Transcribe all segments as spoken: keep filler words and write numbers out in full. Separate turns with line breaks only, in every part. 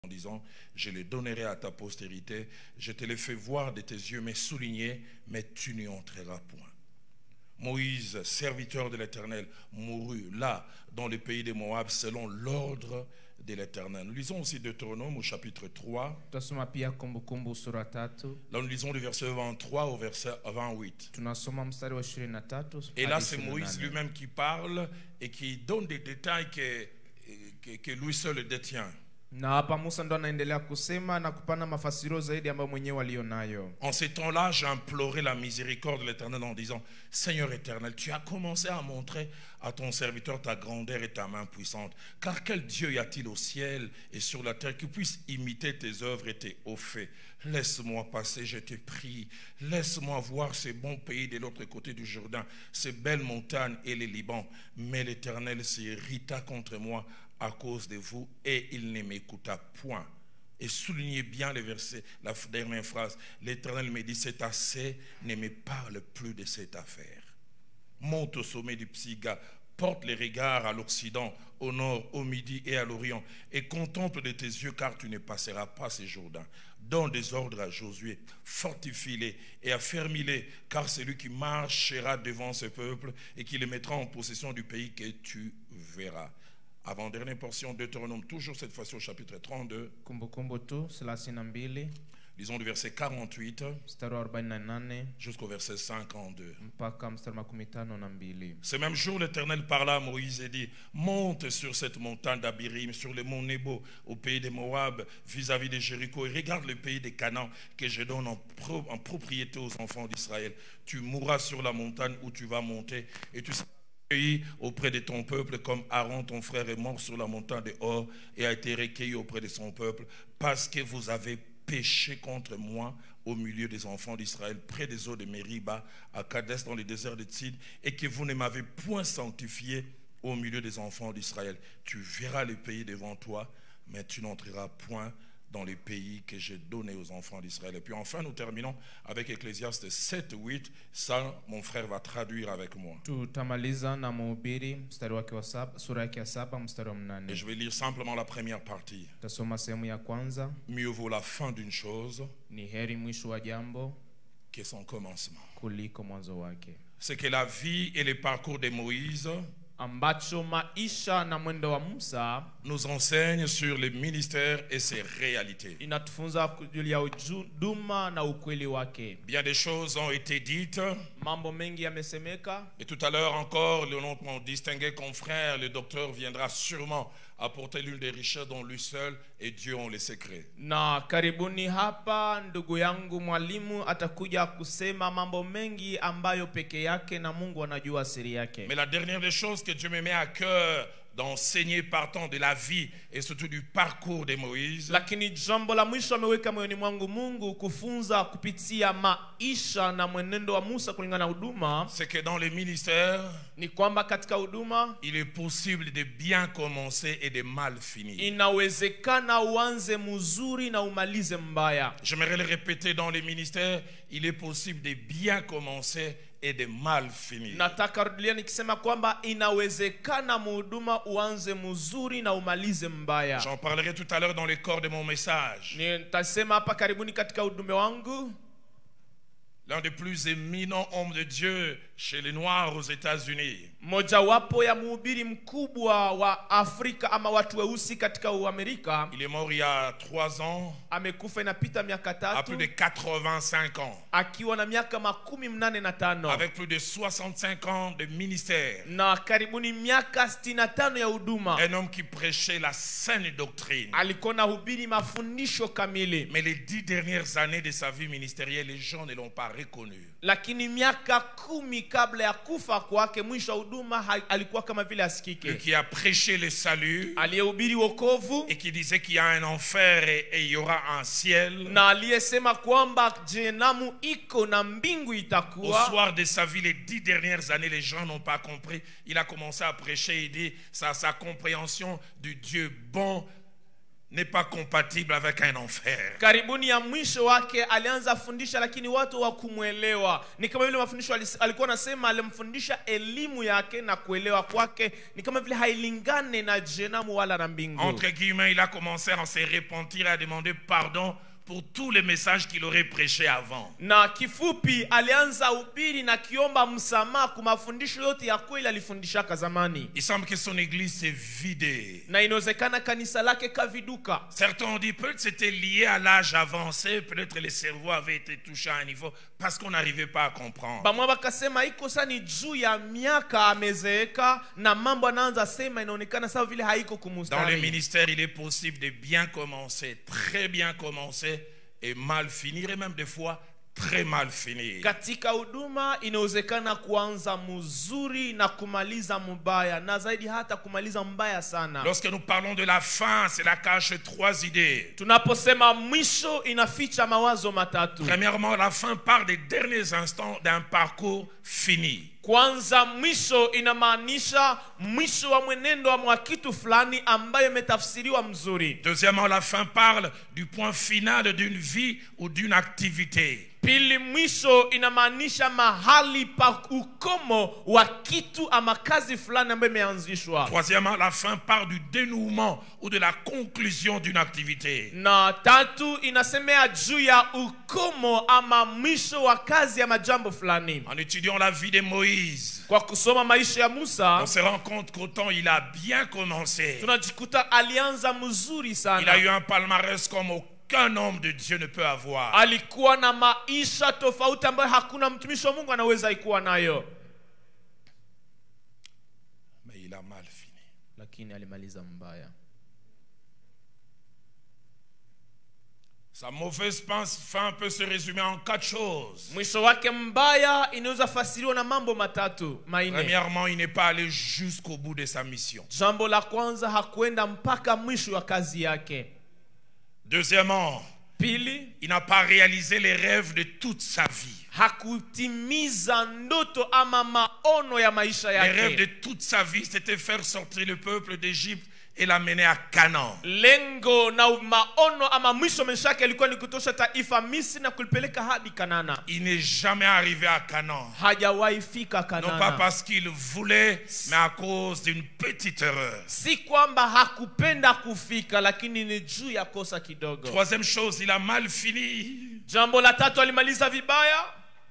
en disant, je les donnerai à ta postérité, je te les fais voir de tes yeux, mais soulignés, mais tu n'y entreras point. Moïse, serviteur de l'Éternel, mourut là, dans le pays de Moab, selon l'ordre de l'Éternel. Nous lisons aussi Deutéronome au chapitre trois. Là, nous lisons du verset vingt-trois au verset vingt-huit. Et là, c'est Moïse lui-même qui parle et qui donne des détails que, que, que lui seul détient.
Na hapa Musa ndo anaendelea kusema na kupana mafasiro zaidi ambayo mwenyewe walionayo.
En ces temps-là, j'ai imploré la miséricorde de l'Éternel en disant, Seigneur éternel, tu as commencé à montrer à ton serviteur ta grandeur et ta main puissante. Car quel Dieu y a-t-il au ciel et sur la terre qui puisse imiter tes œuvres et tes hauts faits? Laisse-moi passer, je te prie. Laisse-moi voir ces bons pays de l'autre côté du Jourdain, ces belles montagnes et les Liban. Mais l'Éternel s'irrita contre moi à cause de vous, et il ne m'écouta point. Et soulignez bien le verset, la dernière phrase. L'Éternel me dit, c'est assez, ne me parle plus de cette affaire. Monte au sommet du Psiga, porte les regards à l'Occident, au nord, au midi et à l'Orient, et contemple de tes yeux, car tu ne passeras pas ces Jourdains. Donne des ordres à Josué, fortifie-les et affermis-les, car c'est lui qui marchera devant ce peuple et qui les mettra en possession du pays que tu verras. Avant-dernière portion, Deutéronome, toujours cette fois-ci au chapitre trente-deux. Lisons du verset quarante-huit jusqu'au verset cinquante-deux. Ce même jour, l'Éternel parla à Moïse et dit, monte sur cette montagne d'Abirim, sur le mont Nebo, au pays de Moab, vis-à-vis de Jéricho, et regarde le pays de Canaan que je donne en, pro en propriété aux enfants d'Israël. Tu mourras sur la montagne où tu vas monter, et tu seras auprès de ton peuple, comme Aaron ton frère est mort sur la montagne de Hor et a été recueilli auprès de son peuple, parce que vous avez péché contre moi au milieu des enfants d'Israël, près des eaux de Mériba, à Kadès dans le désert de Tsid, et que vous ne m'avez point sanctifié au milieu des enfants d'Israël. Tu verras le pays devant toi, mais tu n'entreras point dans les pays que j'ai donnés aux enfants d'Israël. Et puis enfin, nous terminons avec Ecclésiaste sept huit. Ça, mon frère va traduire avec moi. Et je vais lire simplement la première partie. Mieux vaut la fin d'une chose que son commencement. C'est que la vie et le parcours de Moïse
ambacho maisha na mwendo wa Musa
nous enseigne sur le ministère et ses réalités.
Inatufunza kujulia huduma na ukweli wake.
Bien des choses ont été dites.
Mambo mengi yamesemeka.
Et tout à l'heure encore, le nom de mon distingué confrère, le docteur, viendra sûrement apporter l'une des richesses dont lui seul et Dieu ont les secrets.
Na karibuni hapa ndugu yangu mwalimu atakuja kusema mambo mengi ambayo peke yake na Mungu anajua siri yake.
Mais la dernière des choses que Dieu me met à cœur d'enseigner partant de la vie et surtout du parcours de Moïse,
lakini jambo la mwisho ameweka moyoni mwangu Mungu kufunza kupitia maisha na mwenendo wa Musa kulingana na huduma,
c'est que dans les ministères,
ni kwamba katika huduma
il est possible de bien commencer et de mal finir.
Inawezekana uanze mzuri na umalize mbaya.
J'aimerais le répéter, dans les ministères, il est possible de bien commencer et de mal finir.
Nataka rudia nikisema kwamba inawezekana mhuduma uanze mzuri na umalize mbaya.
J'en parlerai tout à l'heure dans le corps de mon message.
Nitasema hapa karibuni katika ujumbe wangu.
L'un des plus éminents hommes de Dieu chez les Noirs aux États-Unis.
Mojawapo ya mhubiri mkubwa wa Afrika ama watu weusi katika Amerika.
Il est mort il y a trois ans.
Amekufa inapita miaka tatu.
À plus de quatre-vingt-cinq ans.
Akiwa na miaka makumi mnane na tano.
Avec plus de soixante-cinq ans de ministère.
Na karibuni miaka sitini na tano ya huduma.
Un homme qui prêchait la saine doctrine.
Alikuwa na hubiri mafundisho kamili.
Mais les dix dernières années de sa vie ministérielle, les gens ne l'ont pas reconnu.
Lakini miaka kumi kabla ya kufa kwake, mwisho wa huduma alikuwa kama vile asikike.
Lui qui a prêché le salut,
aliyehubiri wokovu,
et qui disait qu'il y a un enfer et, et il y aura un ciel,
na aliyesema kwamba jehanamu iko na mbingu itakuwa.
Au soir de sa vie, les dix dernières années, les gens n'ont pas compris. Il a commencé à prêcher et dit sa, sa compréhension du Dieu bon n'est pas compatible avec un enfer.
Karibuni ya mwisho wake alianza fundisha lakini watu wakumuelewa. Ni kama vile mafundisho alikuwa anasema alimfundisha elimu yake na kuelewa kwake ni kama vile hailingane na jenamu wala na mbingu.
Entre guillemets, il a commencé à se repentir, à demander pardon pour tous les messages qu'il aurait prêchés avant.
Na kifupi alianza ubiri na kiomba msamaha kwa mafundisho yote ya kweli alifundishaka zamani.
Il semble que son église s'est vidée.
Na inawezekana kanisa lake kaviduka.
Certains ont dit peut-être c'était lié à l'âge avancé, peut-être les cerveaux avaient été touchés à un niveau parce qu'on n'arrivait pas à comprendre.
Bamwa bakasema iko sani juu ya miaka amezeeka na mambo anaanza sema inaonekana sawa vile haiko kumustari.
Dans le ministère, il est possible de bien commencer, très bien commencer et mal finir, et même des fois très mal finir.
Katika huduma inawezekana kuanza mzuri na kumaliza mbaya na zaidi hata kumaliza mbaya sana.
Lorsque nous parlons de la fin, cela cache trois idées.
Tunaposema mwisho inaficha mawazo matatu.
Premièrement, la fin part des derniers instants d'un parcours fini.
Kwanza mwisho inamaanisha mwisho wa mwenendo wa kitu fulani ambayo imetafsiriwa mzuri.
Deuxièmement, la fin parle du point final d'une vie ou d'une activité.
Pili mwisho inamaanisha mahali pa ukomo wa kitu ama kazi fulani ambayo imeanzishwa.
Troisièmement, la fin part du dénouement ou de la conclusion d'une activité.
Na tatu inasemea juu ya ukomo ama mwisho wa kazi ama jambo fulani.
En étudiant la vie de Moïse,
kwa kusoma maisha ya Musa,
on se rend compte qu'autant il a bien commencé,
tunajikuta alianza mzuri sana.
Il a eu un palmarès comme aucun homme de Dieu ne peut avoir.
Alikuwa na maisha tofauti ambayo hakuna mtumishi wa Mungu anaweza ikuwa nayo.
Mais il a mal fini.
Lakini alimaliza mbaya.
Sa mauvaise fin peut se résumer en quatre choses.
Mwisho wake mbaya inaweza fasiriwa na mambo matatu maine.
Premièrement, il n'est pas allé jusqu'au bout de sa mission.
Jambo la kwanza hakwenda mpaka mwisho wa kazi yake.
Deuxièmement,
pili,
il n'a pas réalisé les rêves de toute sa vie.
Hakutimiza ndoto ama maono ya maisha yake.
Les rêves de toute sa vie, c'était faire sortir le peuple d'Égypte et l'amener à Canaan.
Lengo na maono ama mwisho meshake alikuwa ni kutosha taifa Misri na kulipeleka hadi Kanana.
Il n'est jamais arrivé à Canaan.
Hajawahi fika Kanana.
Non pas parce qu'il voulait, mais à cause d'une petite erreur.
Si kwamba hakupenda kufika lakini ni juu ya kosa kidogo.
Troisième chose, il a mal fini.
Jambo la tatu alimaliza vibaya.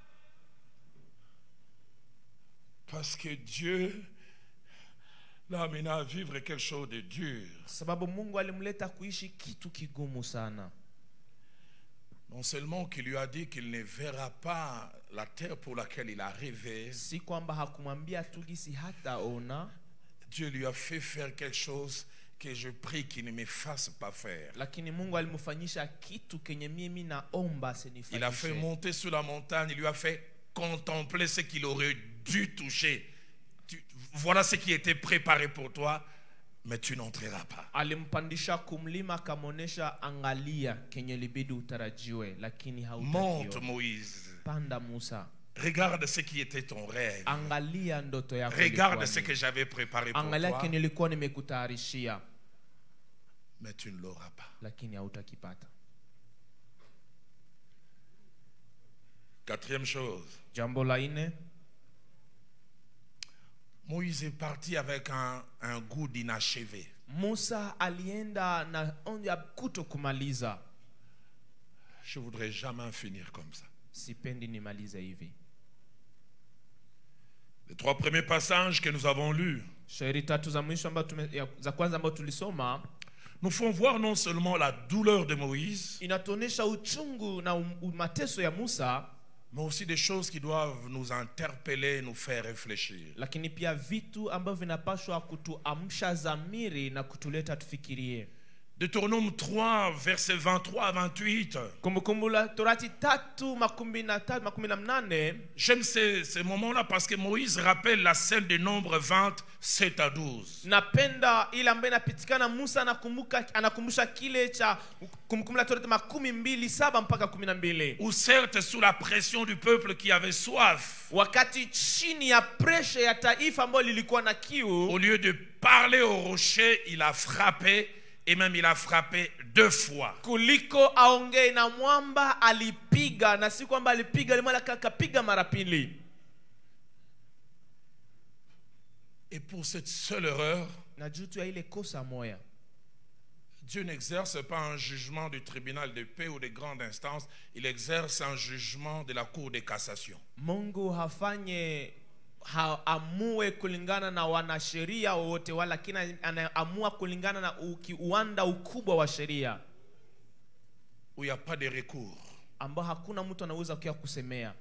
Parce que Dieu l'a amené à vivre quelque chose de dur.
Sababu Mungu alimleta kuishi kitu kigumu sana.
Non seulement qu'il lui a dit qu'il ne verra pas la terre pour laquelle il a rêvé.
Si kwamba hakumwambia tugisi hata ona.
Dieu lui a fait faire quelque chose que je prie qu'il ne me fasse pas faire.
Lakini Mungu alimfanyisha kitu kenye mimi naomba asinifanyishe.
Il a fait monter sur la montagne, il lui a fait contempler ce qu'il aurait dû toucher. Tu, voilà ce qui était préparé pour toi, mais tu n'entreras pas.
Alimpandisha kumlima kamonesha angalia kenye libidi utarajiwe lakini hautakiwa.
Monte Moïse.
Panda Musa.
Regarde ce qui était ton rêve.
Angalia ndoto yako.
Regarde ce que j'avais préparé pour
angalia
toi.
kenye nilikuwa nimekutayarishia.
Mais tu ne l'auras pas.
Lakini hautakipata.
Quatrième chose.
Jambo la nne.
Moïse est parti avec un, un goût d'inachevé.
Musa alienda na onja kuto kumaliza.
Je voudrais jamais finir comme ça.
Sipendi nimalize hivi.
Les trois premiers passages que nous avons lus
shairi tatu za mwisho ambazo za kwanza ambazo tulisoma
nous font voir non seulement la douleur de Moïse,
inatuonesha uchungu na mateso ya Musa,
mais aussi des choses qui doivent nous interpeller, nous faire réfléchir.
Lakini pia vitu ambavyo vinapaswa kutuamsha zamiri na kutuleta tufikirie.
Deutéronome trois, versets vingt-trois à vingt-huit.
Kumbukumbu la Torati tatu makumi na tatu makumi na mnane.
J'aime ces, ces moments-là parce que Moïse rappelle la scène de Nombre vingt, sept à douze.
Napenda ile ambayo inapitikana Musa anakumbuka anakumbusha kile cha Kumbukumbu la Torati makumi mbili saba mpaka kumi na mbili.
Ou certes sous la pression du peuple qui avait soif.
Wakati chini ya pressure ya taifa ambalo lilikuwa na kiu,
au lieu de parler au rocher, il a frappé et même il a frappé deux fois.
Kuliko aongee na mwamba, alipiga, na si kwamba alipiga limala akapiga mara pili.
Et pour cette seule erreur,
Na jutu ya ile kosa moya,
Dieu n'exerce pas un jugement du tribunal de paix ou de grande instance, il exerce un jugement de la cour de cassation.
Mungu hafanye haamue kulingana na wanasheria wote, wala kina anaamua kulingana na ukiuanda ukubwa wa sheria,
où il n'y a pas de recours.
Ambao hakuna mtu anaweza kia kusemea.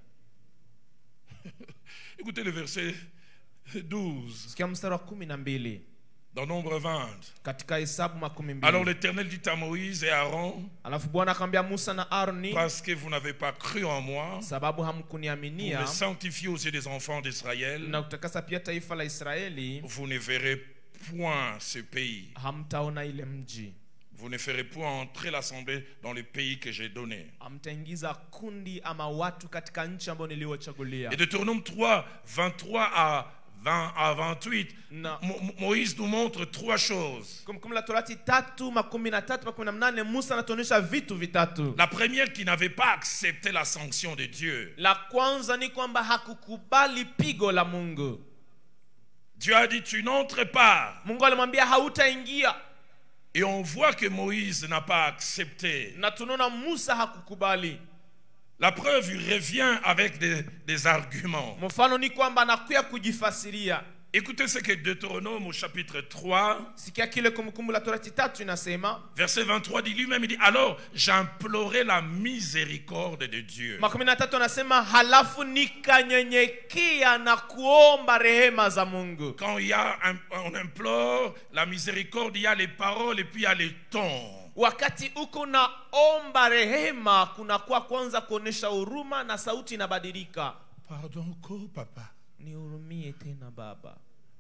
Écoutez le verset douze.
Sikia mstari wa kumi na mbili.
Dans Nombre vingt.
Katika Hesabu makumi mbili.
Alors l'Éternel dit à Moïse et Aaron,
alafu Bwana akamwambia Musa na Aroni,
parce que vous n'avez pas cru en moi,
sababu hamkuniaminia,
pour me sanctifier aux yeux des enfants d'Israël,
na kutakasa pia taifa la Israeli,
vous ne verrez point ce pays.
Hamtaona ile mji.
Vous ne ferez point entrer l'assemblée dans le pays que j'ai donné.
Hamtaingiza kundi ama watu katika nchi ambayo niliowachagulia.
Et de Deutéronome trois, vingt-trois à vingt à vingt-huit,
no.
Moïse nous montre trois choses. La première, qui n'avait pas accepté la sanction de Dieu.
La kwanza ni kwamba hakukubali pigo la Mungu.
Dieu a dit tu n'entres pas.
Mungu alimwambia hautaingia.
Et on voit que Moïse n'a pas accepté.
Na tunaona Musa hakukubali.
La preuve, il revient avec des, des arguments.
Mfano ni kwamba anakuya kujifasiria.
Écoutez ce que Deutéronome au chapitre trois,
sikia kile Kumbukumbu la Torati tatu inasema,
verset vingt-trois, dit lui-même, il dit alors j'implorais la miséricorde de Dieu.
Makumi na tatu anasema halafu nikanyenyekea na kuomba rehema za Mungu.
Quand il y a un, on implore la miséricorde, il y a les paroles et puis il y a les tons.
Wakati uko na omba rehema, kuna kwa kwanza kuonesha huruma na sauti inabadilika.
Pardon ko papa.
Nihurumie tena baba.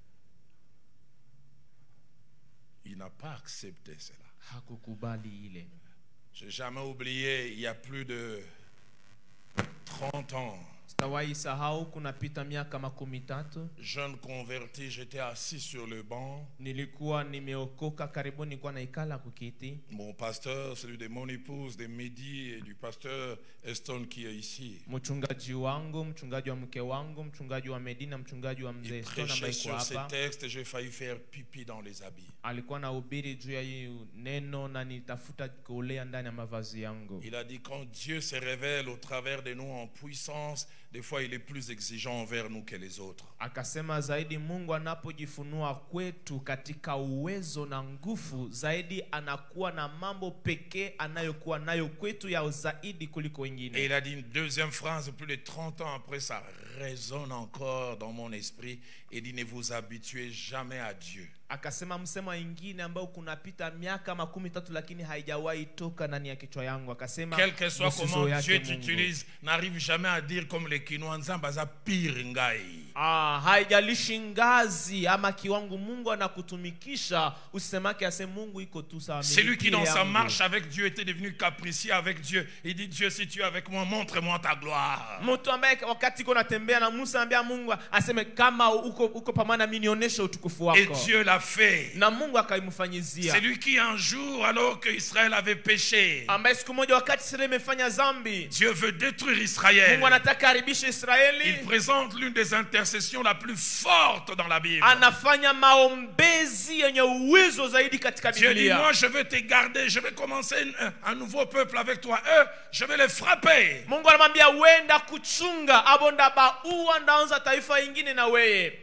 Il n'a pas accepté cela.
Hakukubali ile.
J'ai jamais oublié, il y a plus de trente ans.
Sitawahi sahau kunapita miaka makumi tatu.
Jeune converti, j'étais assis sur le banc.
Nilikuwa nimeokoka, karibu nilikuwa naikala kukiti.
Mon pasteur, celui de mon épouse, de Mehdi et du pasteur Eston qui est ici.
Mchungaji wangu, mchungaji wa mke wangu, mchungaji wa Medina, mchungaji wa mzee Eston ambaye kwa hapa.
Sur ces textes, j'ai failli faire pipi dans les habits.
Alikuwa anahubiri juu ya hii neno na nitafuta kuolea ndani ya mavazi yangu.
Il a dit quand Dieu se révèle au travers de nous en puissance, des fois il est plus exigeant envers nous que les autres.
Akasema zaidi Mungu anapojifunua kwetu katika uwezo na nguvu, zaidi anakuwa na mambo pekee anayokuwa nayo kwetu ya zaidi kuliko wengine.
Et il a dit une deuxième phrase, plus de trente ans après, ça résonne encore dans mon esprit. Il dit ne vous habituez jamais à Dieu.
Akasema msemo mwingine ambao kunapita miaka makumi tatu lakini haijawahi toka ndani ya kichwa yangu. Akasema
quel que soit comment Dieu t'utilise, n'arrive jamais à dire comme les Kinois nzambaza pire ngai.
Ah, haijalishi ngazi ama kiwango Mungu anakutumikisha, usisemake ase Mungu iko tu sawa.
Celui qui dans sa marche avec Dieu était devenu capricieux avec Dieu, il dit Dieu si tu es avec moi, montre-moi ta gloire.
Mtu ambaye wakati uko natembea na Musa anambia Mungu aseme kama uko uko pamoja na mimi nionyeshe utukufu wako.
Et Dieu l'a fait.
Na Mungu akaimfanyizia.
C'est lui qui un jour, alors que Israël avait péché,
ambaye siku moja wakati Israeli imefanya dhambi,
Dieu veut détruire Israël.
Mungu anataka haribishe Israeli.
Il présente l'une des intercessions la plus forte dans la Bible.
Anafanya maombezi yenye uwezo zaidi katika Biblia.
Dieu dit moi je vais te garder, je vais commencer un, un nouveau peuple avec toi. Eux, je vais les frapper.
Mungu anamwambia wenda kuchunga abonda ba uwa ndaanza taifa ingine na wewe.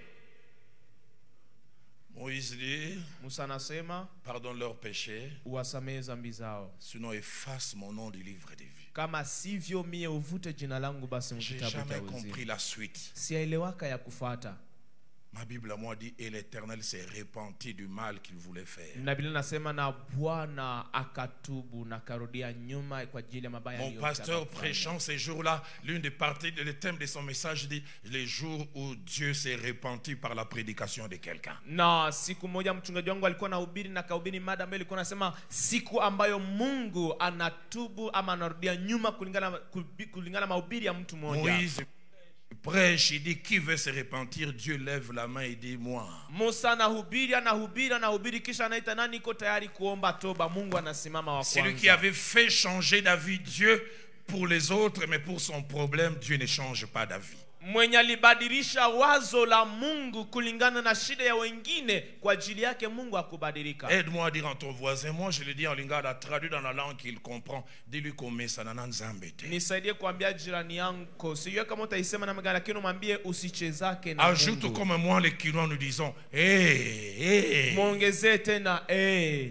Moïse dit,
Musa anasema,
pardonne leurs péchés,
uwasamehe dhambi zao,
sinon efface mon nom du livre de vie.
Kama sivyo mie uvute jina langu basi mkitabu cha uzima.
J'ai jamais compris la suite.
Sielewaka ya kufuata.
Ma Bible à moi dit et l'Éternel s'est repenti du mal qu'il voulait faire.
Na Biblia nasema na Bwana akatubu na karudia nyuma kwa ajili ya mabaya
Mon pasteur prêchant ces jours-là, l'une des parties, le thème de son message dit les jours où Dieu s'est repenti par la prédication de quelqu'un.
Na siku moja mchungaji wangu alikuwa anahubiri na kahubiri mada ambayo ilikuwa nasema siku ambayo Mungu anatubu ama anarudia nyuma kulingana kulingana mahubiri ya mtu mmoja.
Moïse Il prêche, il dit qui veut se repentir, Dieu lève la main et dit moi.
Musa anahubiri, anahubiri, anahubiri kisha anaita nani iko tayari kuomba toba. Mungu anasimama wa
C'est lui qui
kwanza.
avait fait changer d'avis Dieu pour les autres, mais pour son problème, Dieu ne change pas d'avis.
Mwenye alibadilisha wazo la Mungu kulingana na shida ya wengine, kwa ajili yake Mungu hakubadilika.
Aide-moi à dire à ton voisin, moi je le dis en lingala, traduit dans la langue qu'il comprend, dis-lui comme ça nana nzambete.
Nisaidie kuambia jirani yangu, sijui kama utaisema namna gani, lakini mwambie usichezake na
Ajoute
Mungu.
comme moi les Quinois nous disons, hey, hey.
Muongezee tena eh.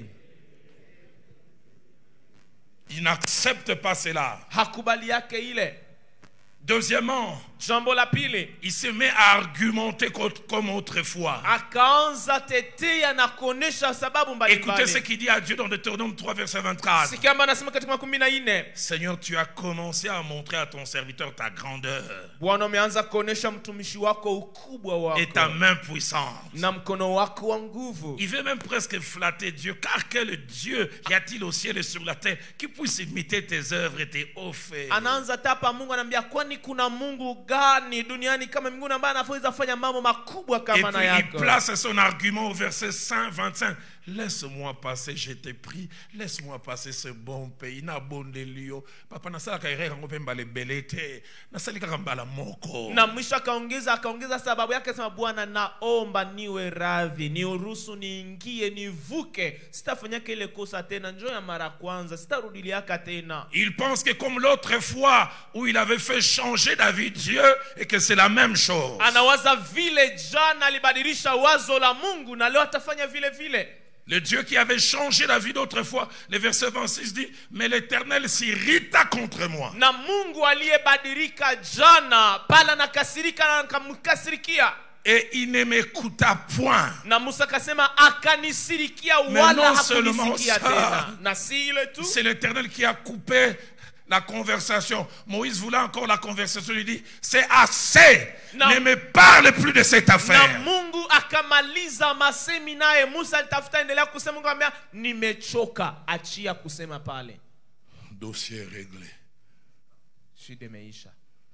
Il n'accepte pas cela.
Hakubali yake ile.
Deuxièmement,
Jambo la pili,
il se met à argumenter comme autrefois.
akaanza tetea na kuonesha sababu mbalimbali.
Écoutez ce qu'il dit à Dieu dans Deutéronome trois verset vingt-quatre.
Sikia ambaye anasema katika kumi na nne.
Seigneur, tu as commencé à montrer à ton serviteur ta grandeur
Bwana umeanza kuonesha mtumishi wako ukubwa wako
et ta main puissante.
na mkono wako wa nguvu.
Il veut même presque flatter Dieu, car quel Dieu y a-t-il au ciel et sur la terre qui puisse imiter tes œuvres et tes hauts faits?
Anaanza tapa Mungu, anambia kwani kuna Mungu gani duniani kama mbinguni ambaye anaweza fanya mambo makubwa
Et
kama na
puis il
yako?
place son argument au verset vingt-cinq. Laisse-moi passer, je t'ai pris. Laisse-moi passer ce bon pays. Na bondelio. Papa nasala kaire kango pemba le belete. Nasali kakambala moko.
Na mwisho akaongeza akaongeza sababu yake, sema Bwana naomba niwe radhi, niuruhusu niingie nivuke, sitafanya kile kosa tena, njoo ya mara kwanza, sitarudilia tena.
Il pense que comme l'autre fois où il avait fait changer d'avis Dieu et que c'est la même chose.
Anawaza vile jana alibadilisha wazo la Mungu na leo atafanya vile vile.
Le Dieu qui avait changé la vie d'autrefois, le verset vingt-six dit, mais l'Éternel s'irrita contre moi.
Na Mungu aliyebadilika jana pala nakasirika na nikamkasirikia.
Et il ne m'écouta point.
Na Musa kasema akanisirikia wala hakunisikia tena. Na si ile tu,
c'est l'Éternel qui a coupé la conversation. Moïse voulait encore la conversation, il dit, c'est assez.
Na,
ne me parle plus de cette affaire.
Na Mungu akamaliza masemi naye. Musa alitafuta endelea kusema, Mungu akamwambia nimechoka, achia kusema pale.
Dossier réglé.
Shida imeisha.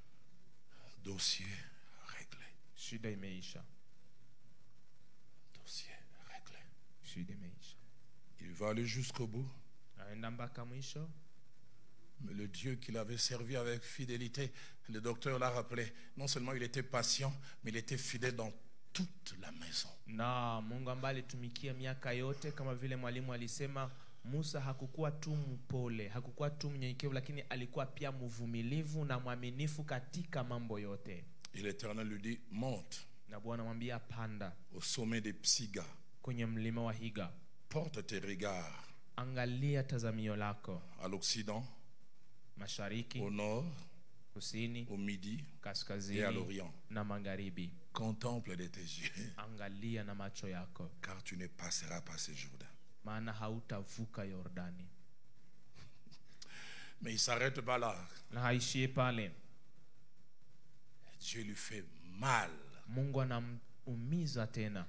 Dossier réglé.
Shida imeisha.
Dossier réglé.
Shida imeisha.
Il va aller jusqu'au bout.
Aenda mpaka mwisho.
Mais le Dieu qu'il avait servi avec fidélité, le docteur l'a rappelé, non seulement il était patient, mais il était fidèle dans toute la maison.
Na Mungu ambaye alitumikia miaka yote, kama vile mwalimu alisema, Musa hakukuwa tu mpole, hakukuwa tu mnyenyekevu, lakini alikuwa pia mvumilivu na mwaminifu katika mambo yote.
Et l'Éternel lui dit, monte.
Na Bwana mwambia panda
au sommet des Psiga.
Kwenye mlima wa Higa.
Porte tes regards.
Angalia tazamio lako.
À l'Occident.
Mashariki,
au nord,
kusini,
au midi,
kaskazini,
et à l'Orient.
na magharibi.
Contemple de tes yeux.
Angalia na macho yako.
Car tu ne passeras pas ce Jourdain.
Maana hautavuka Yordani.
Mais il s'arrête pas là.
Na haishie pale.
Dieu lui fait mal.
Mungu anamuumiza tena.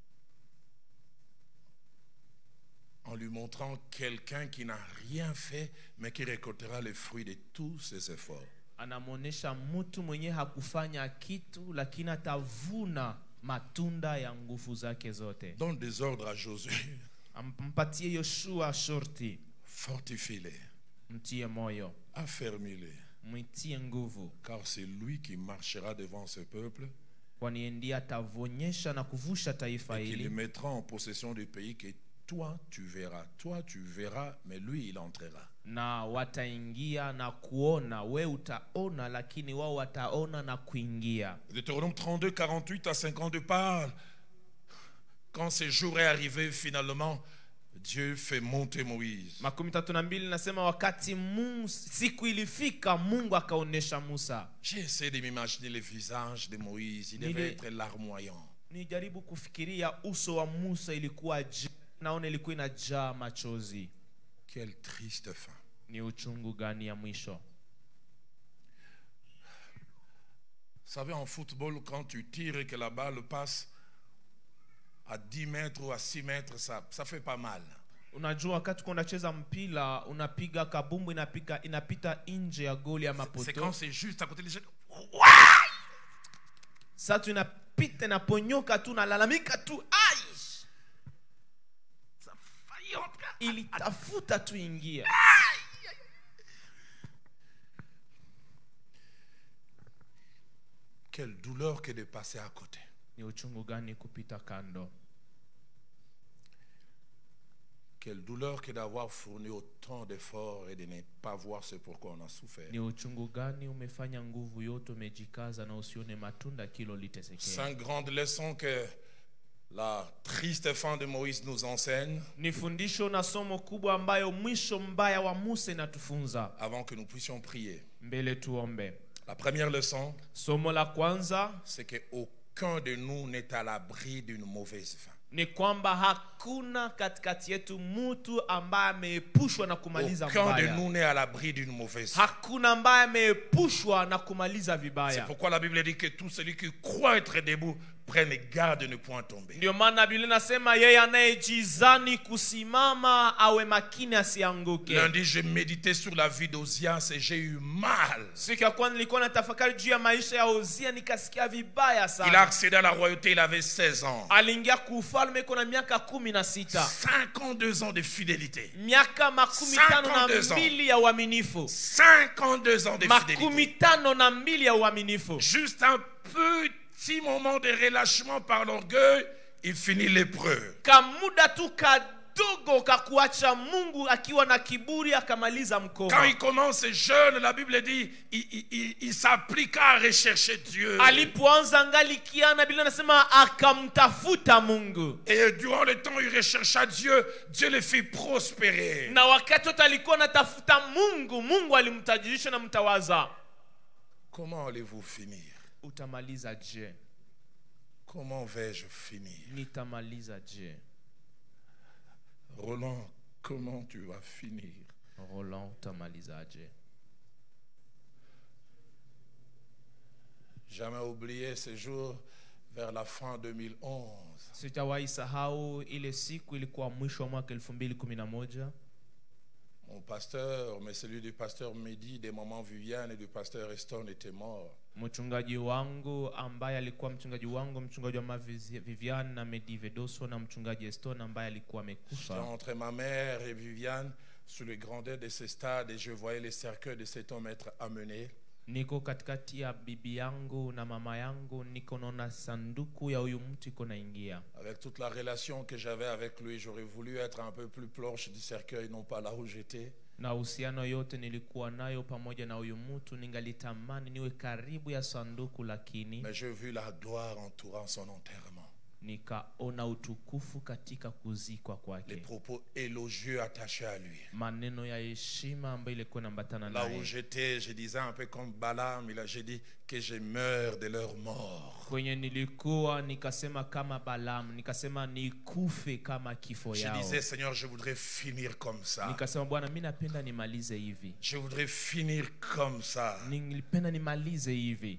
En lui montrant quelqu'un qui n'a rien fait, mais qui récoltera les fruits de tous ses efforts.
Anamuonesha mtu mwenye hakufanya kitu, lakini atavuna matunda ya nguvu zake zote.
Donne des ordres à Josué.
Mpatie Yoshua shorti.
Fortifie-les.
Mtie moyo.
Affermis-les.
Mtie nguvu.
Car c'est lui qui marchera devant ce peuple.
Kwani ndiye atavonyesha na kuvusha taifa hili.
Et qui les mettra en possession du pays que toi tu verras. Toi tu verras, mais lui il entrera.
Na wataingia na kuona, we utaona, lakini wao wataona na kuingia.
Deutéronome trente-deux, quarante-huit à cinquante-deux parle. Quand ce jour est arrivé, finalement, Dieu fait monter Moïse.
Makumi tatu na mbili nasema wakati Musa, siku ilifika Mungu akaonesha Musa.
J'ai essayé de m'imaginer le visage de Moïse. Il devait être larmoyant.
Nijaribu kufikiria uso wa Musa, ilikuwa naona ilikuwa inajaa machozi.
Quelle triste fin.
Ni uchungu gani ya mwisho.
Vous savez, en football, quand tu tires et que la balle passe à dix mètres ou à six mètres, ça, ça fait pas mal.
Unajua wakati unacheza mpira unapiga kabumbu inapiga inapita nje ya goli ya mapoto.
C'est quand c'est juste à côté des jeunes.
Sasa tunapita na ponyoka tu na lalamika tu, ai,
Ça faillit entrer.
ilitafuta tu ingia.
Quelle douleur que de passer à côté.
Ni uchungu gani kupita kando.
Quelle douleur que d'avoir fourni autant d'efforts et de ne pas voir ce pourquoi on a souffert.
Ni uchungu gani umefanya nguvu yote umejikaza na usione matunda kilo litesekea.
Cinq grandes leçons que la triste fin de Moïse nous enseigne
Ni fundisho na somo kubwa ambayo mwisho mbaya wa Musa inatufunza.
avant que nous puissions prier.
Mbele tuombe.
La première leçon,
Somo la kwanza
c'est qu'aucun de nous n'est à l'abri d'une mauvaise fin.
ni kwamba hakuna katikati yetu mtu ambaye ameepushwa na kumaliza
Aucun de
mbaya.
nous n'est à l'abri d'une mauvaise fin.
Hakuna ambaye ameepushwa na kumaliza
C'est
vibaya.
pourquoi la Bible dit que tout celui qui croit être debout prenne garde de ne point tomber.
Ndio maana Biblia inasema yeye anayejizani kusimama awe makini asianguke.
Lundi, j'ai médité sur la vie d'Ozias et j'ai eu mal.
Siku ya kwanza nilikuwa natafakari juu ya maisha ya Uzia nikasikia vibaya
Il a
sana.
accédé à la royauté, il avait seize ans.
Aliingia kuufalme iko na miaka kumi na sita.
cinquante-deux ans de fidélité.
Miaka makumi tano na
cinquante-deux ans.
mbili ya uaminifu.
cinquante-deux ans de
Makumi
fidélité.
tano na mbili ya uaminifu.
Juste un petit moment de relâchement par l'orgueil, il finit lépreux.
Kamuda tu kadogo kakuacha Mungu akiwa na kiburi akamaliza
Quand
mkoma.
il commence jeune, la Bible dit, il, il, il, il s'appliqua à rechercher Dieu.
Alipoanza ngali kiana, Biblia inasema akamtafuta Mungu.
Et durant le temps où il rechercha Dieu, Dieu le fit prospérer.
Na wakati wote alikuwa anatafuta Mungu, Mungu alimtajirisha na mtawaza.
Comment allez-vous finir?
Utamaliza je?
Comment vais-je finir?
Nitamaliza je?
Roland, comment tu vas finir?
Roland, utamaliza je?
Jamais oublié ce jour vers la fin deux mille onze.
Sitawahi sahau ile siku, ilikuwa mwisho wa mwaka elfu mbili kumi na moja.
Mon pasteur, mais celui du pasteur Mehdi, des mamans Viviane et du pasteur Eston était mort.
Mchungaji wangu ambaye alikuwa mchungaji wangu, mchungaji wa Viviane na Mehdi Vedoso na mchungaji Eston ambaye alikuwa amekufa.
J'étais entre ma mère et Viviane sur les grandeurs de ce stade et je voyais les cercueils de cet homme être amenés.
Niko katikati ya bibi yangu na mama yangu, niko naona sanduku ya huyu mtu iko naingia.
Avec toute la relation que j'avais avec lui, j'aurais voulu être un peu plus proche du cercueil, non pas là où j'étais.
Na uhusiano yote nilikuwa nayo pamoja na huyu mtu, ningalitamani niwe karibu ya sanduku, lakini
Mais j'ai vu la gloire entourant son enterrement.
nikaona utukufu katika kuzikwa
Les
kwake.
propos élogieux attachés à lui.
Maneno ya heshima ambayo ilikuwa inambatana
Là où
naye.
j'étais, je disais un peu comme Balaam, il a, j'ai dit que je meurs de leur mort.
Kwenye nilikuwa nikasema kama Balaam, nikasema nikufe kama kifo
Je
yao.
disais, Seigneur, je voudrais finir comme ça.
Nikasema Bwana, mimi napenda nimalize hivi.
Je voudrais finir comme ça.
Nilipenda nimalize hivi.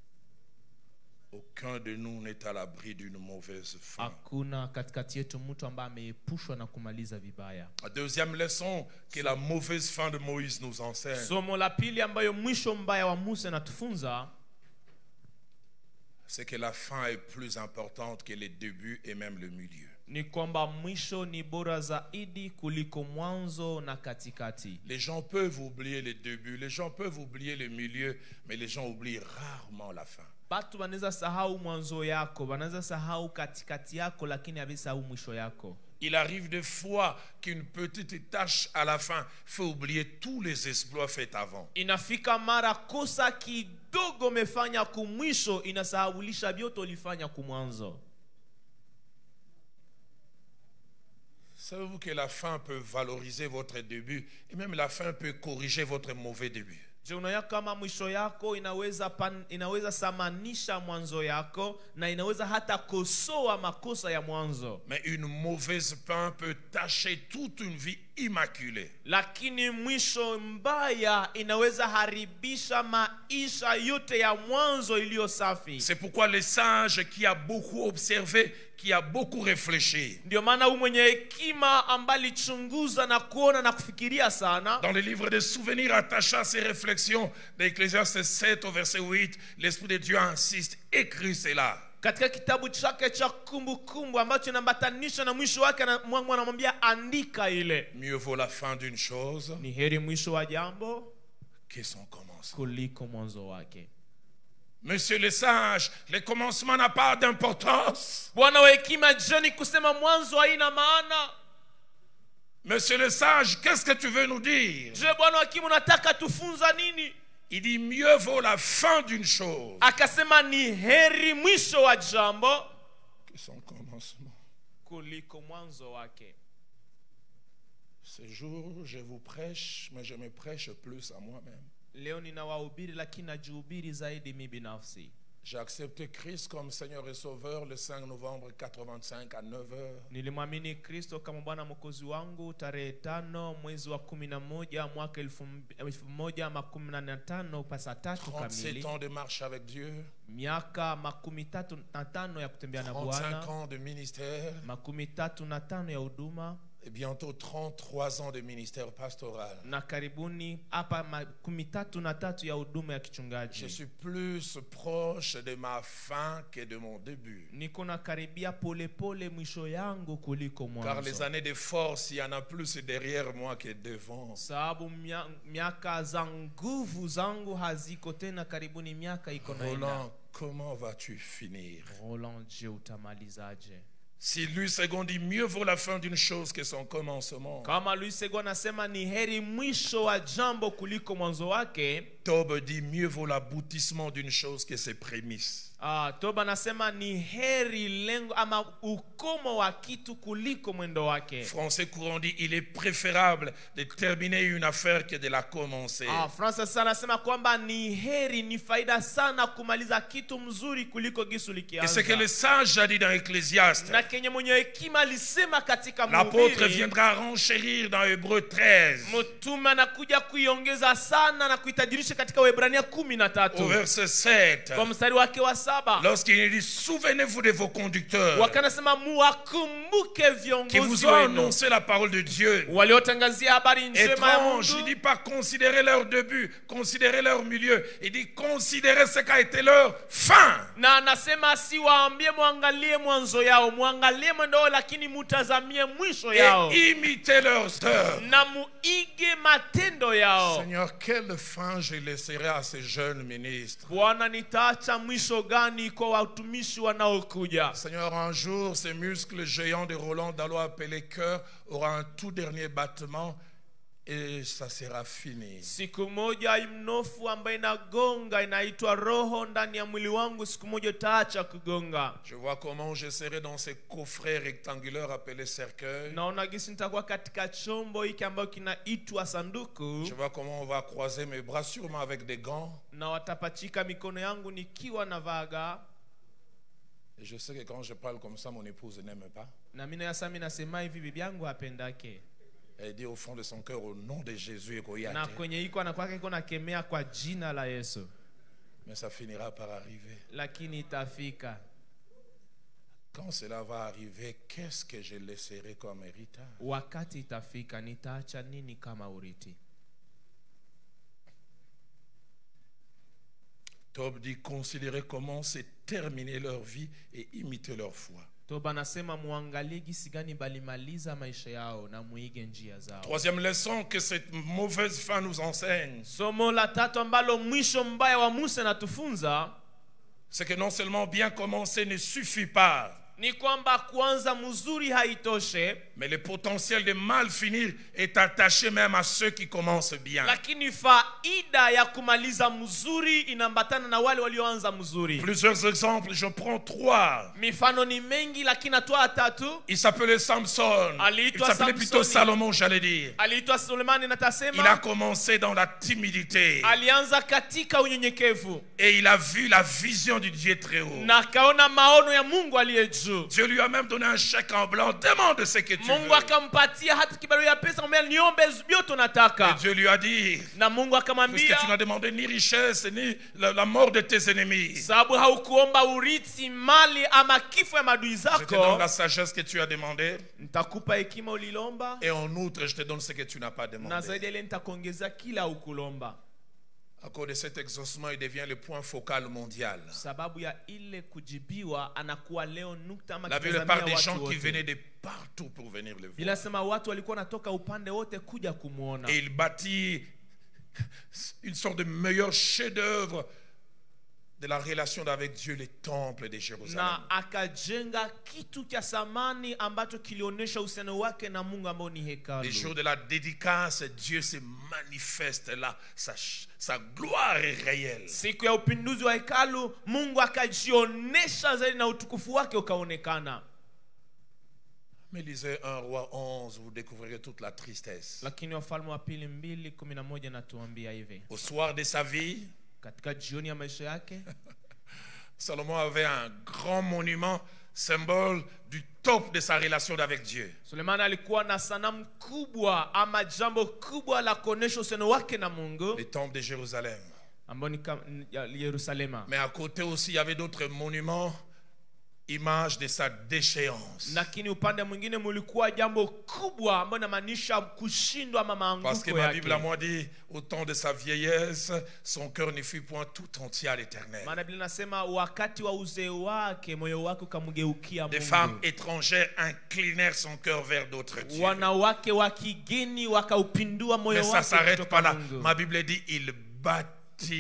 Aucun de nous n'est à l'abri d'une mauvaise fin.
Hakuna katikati yetu mtu ambaye ameepushwa na kumaliza vibaya.
La deuxième leçon que la mauvaise fin de Moïse nous enseigne,
Somo la pili ambayo mwisho mbaya wa Musa natufunza,
c'est que la fin est plus importante que les débuts et même le milieu.
ni kwamba mwisho ni bora zaidi kuliko mwanzo na katikati.
Les gens peuvent oublier les débuts, les gens peuvent oublier le milieu, mais les gens oublient rarement la fin.
Batu wanaweza sahau mwanzo yako, wanaweza sahau katikati yako, lakini habisahau mwisho yako.
Il arrive des fois qu'une petite tâche à la fin fait oublier tous les exploits faits avant.
Inafika mara kosa kidogo umefanya kumwisho inasahaulisha vyote ulifanya kumwanzo.
Savez-vous que la fin peut valoriser votre début et même la fin peut corriger votre mauvais début?
Je, unaona kama mwisho yako inaweza pan, inaweza samanisha mwanzo yako na inaweza hata kosoa makosa ya mwanzo.
Mais une mauvaise fin peut tacher toute une vie immaculée.
Lakini mwisho mbaya inaweza haribisha maisha yote ya mwanzo iliyo safi.
C'est pourquoi le sage qui a beaucoup observé, qui a beaucoup réfléchi.
Ndio maana huyu mwenye hekima ambaye alichunguza na kuona na kufikiria sana.
Dans le livre des souvenirs attaché à ces réflexions d'Ecclésiaste sept au verset huit, l'Esprit de Dieu insiste, écris cela.
Katika kitabu chake cha kumbukumbu ambacho inambatanisha na mwisho wake, Mungu anamwambia andika ile.
Mieux vaut la fin d'une chose
Ni heri mwisho wa jambo
que son commencement.
kuliko mwanzo wake.
Monsieur le sage, le commencement n'a pas d'importance.
Bwana wa hekima, je ni kusema mwanzo haina maana?
Monsieur le sage, qu'est-ce que tu veux nous dire?
Je, Bwana wa hekima, unataka tufunza nini?
Il dit mieux vaut la fin d'une chose
Akasema ni heri mwisho wa jambo
que son commencement.
kuliko mwanzo wake.
Ce jour, je vous prêche, mais je me prêche plus à moi-même.
Leo ninawahubiri lakini najihubiri zaidi mimi binafsi.
J'ai accepté Christ comme Seigneur et Sauveur le cinq novembre quatre-vingt-cinq à neuf heures.
Nilimwamini Kristo kama Bwana Mwokozi wangu tarehe tano mwezi wa kumi na moja mwaka elfu moja makumi na tano pa saa tatu kamili.
trente-sept ans de marche avec Dieu.
Miaka makumi tatu na tano ya kutembea na
trente-cinq
Bwana.
ans de ministère.
Makumi tatu na tano ya huduma.
Et bientôt trente-trois ans de ministère pastoral.
Na karibuni hapa makumi tatu na tatu ya huduma ya kichungaji.
Je suis plus proche de ma fin que de mon début.
Niko na karibia pole pole mwisho yangu kuliko mwanzo.
Car les années de force, il y en a plus derrière moi que devant.
Sababu miaka za nguvu zangu haziko tena, karibuni miaka iko naenda.
Roland, comment vas-tu finir?
Roland, je utamalizaje?
Si Louis second dit mieux vaut la fin d'une chose que son commencement.
Kama Louis second anasema ni heri mwisho wa jambo kuliko mwanzo wake.
Tob dit mieux vaut l'aboutissement d'une chose que ses prémices.
Ah, Toba anasema ni heri lengo ama ukomo wa kitu kuliko mwendo wake.
Français courant dit il est préférable de terminer une affaire que de la commencer.
Ah, Français sana anasema kwamba ni heri, ni faida sana kumaliza kitu mzuri kuliko gisu likianza.
Et c'est que le sage a dit dans Ecclésiaste.
Na kenye mwenye hekima alisema katika
L'apôtre
Mhubiri.
viendra renchérir dans Hébreux treize.
Mtume anakuja kuiongeza sana na kuitajirisha katika Waebrania kumi na tatu.
Au verset sept.
Kwa mstari wake wa saba.
Lorsqu'il dit souvenez-vous de vos conducteurs.
Wakanasema muwakumbuke viongozi
qui vous ont annoncé la parole de Dieu.
Waliotangazia habari njema ya Mungu.
Étrange, il dit pas considérer leur début, considérer leur milieu. Il dit considérer ce qu'a été leur fin.
Na anasema si waambie muangalie mwanzo yao, muangalie mwendo lakini mutazamie mwisho yao.
Et imiter leurs œuvres.
Na muige matendo yao.
Seigneur, quelle fin je laisserai à ces jeunes ministres.
Bwana, nitaacha mwisho gani kwa watumishi wanaokuja?
Seigneur, un jour, ces muscles géants de Roland Dallot appelé cœur aura un tout dernier battement et ça sera fini.
Siku moja mnofu ambaye inagonga inaitwa roho ndani ya mwili wangu, siku moja taacha kugonga.
Je vois comment je serai dans ces coffrets rectangulaires appelés cercueils.
Naona gisi nitakuwa katika chombo hiki ambacho kinaitwa sanduku.
Je vois comment on va croiser mes bras sûrement avec des gants.
Na watapachika mikono yangu nikiwa na vaga.
Et je sais que quand je parle comme ça, mon épouse n'aime pas.
Na mimi nasema nasema hivi bibi yangu hapendake.
Elle dit au fond de son cœur au nom de Jésus et koyate.
Na kwenye iko na kwake iko nakemea kwa jina la Yesu.
Mais ça finira par arriver.
Lakini itafika.
Quand cela va arriver, qu'est-ce que je laisserai comme héritage?
Wakati itafika nitaacha nini kama urithi?
Tob dit considérer comment c'est terminer leur vie et imiter leur foi.
Toba nasema muangalie gisi gani balimaliza maisha yao na muige njia zao.
Troisième leçon que cette mauvaise fin nous enseigne.
Somo la tatu ambalo mwisho mbaya wa Musa natufunza,
c'est que non seulement bien commencer ne suffit pas,
ni kwamba kuanza mzuri haitoshe,
mais le potentiel de mal finir est attaché même à ceux qui commencent bien.
Lakini faida ya kumaliza mzuri inambatana na wale walioanza mzuri.
Plusieurs exemples, je prends trois.
Mifano ni mengi lakini natoa tatu.
Il s'appelait Samson. Il s'appelait plutôt Salomon, j'allais dire.
Aliitwa Sulemani natasema.
Il a commencé dans la timidité.
Alianza katika unyenyekevu.
Et il a vu la vision du Dieu très haut.
Na kaona maono ya Mungu aliye juu. juu.
Dieu lui a même donné un chèque en blanc. Demande ce que tu
Mungu
veux.
akampatia hata kibarua ya pesa, akamwambia niombe vyote
Et
unataka.
Dieu lui a dit,
Na Mungu
parce que
akamwambia
tu n'as demandé ni richesse, ni la, la mort de tes ennemis.
sababu haukuomba urithi, mali ama kifo ya madui
Je te donne
zako,
la sagesse que tu as demandé.
nitakupa hekima ulilomba,
Et en outre, je te donne ce que tu n'as pas
na
demandé.
zaidi ya ile nitakuongeza kila hukulomba.
À cause de cet exaucement, il devient le point focal mondial.
Sababu ya ile kujibiwa, anakuwa leo nukta ama
La Bible
kitazamia
parle des
watu
gens qui
wote.
venaient de partout pour venir le
Bila
voir.
sema watu walikuwa natoka upande wote kuja kumuona.
Et il bâtit une sorte de meilleur chef-d'œuvre de la relation avec Dieu, le temple de Jérusalem.
Na akajenga kitu cha samani ambacho kilionyesha uhusiano wake na Mungu ambao ni hekalu.
Les jours de la dédicace, Dieu se manifeste là. Sa, sa gloire est réelle.
Siku ya upinduzi wa hekalu, Mungu akajionesha zaidi na utukufu wake ukaonekana.
Mais lisez un roi onze, vous découvrirez toute la tristesse.
Lakini Wafalme wa Pili mbili kumi na moja natuambia hivi.
Au soir de sa vie,
Katika jioni ya maisha yake,
Salomon avait un grand monument, symbole du top de sa relation avec Dieu.
Sulemani alikuwa na sanamu kubwa ama jambo kubwa la kuonesha uhusiano wake na Mungu,
Le temple de Jérusalem.
ambao ni kam- ya Yerusalema.
Mais à côté aussi, il y avait d'autres monuments, image de sa déchéance.
Lakini upande mwingine mulikuwa jambo kubwa ambalo linamaanisha kushindwa ama
Parce que
maanguko
ma Bible à
yake.
moi dit, au temps de sa vieillesse, son cœur ne fut point tout entier à l'éternel.
Maana Biblia inasema wakati wa uzee wake moyo wake ukamgeukia
Des femmes
Mungu.
étrangères inclinèrent son cœur vers d'autres dieux.
Wanawake wa kigeni wakaupindua moyo
Mais ça
wake
s'arrête
kutoka
pas là.
Mungu.
Ma Bible dit, il bâtit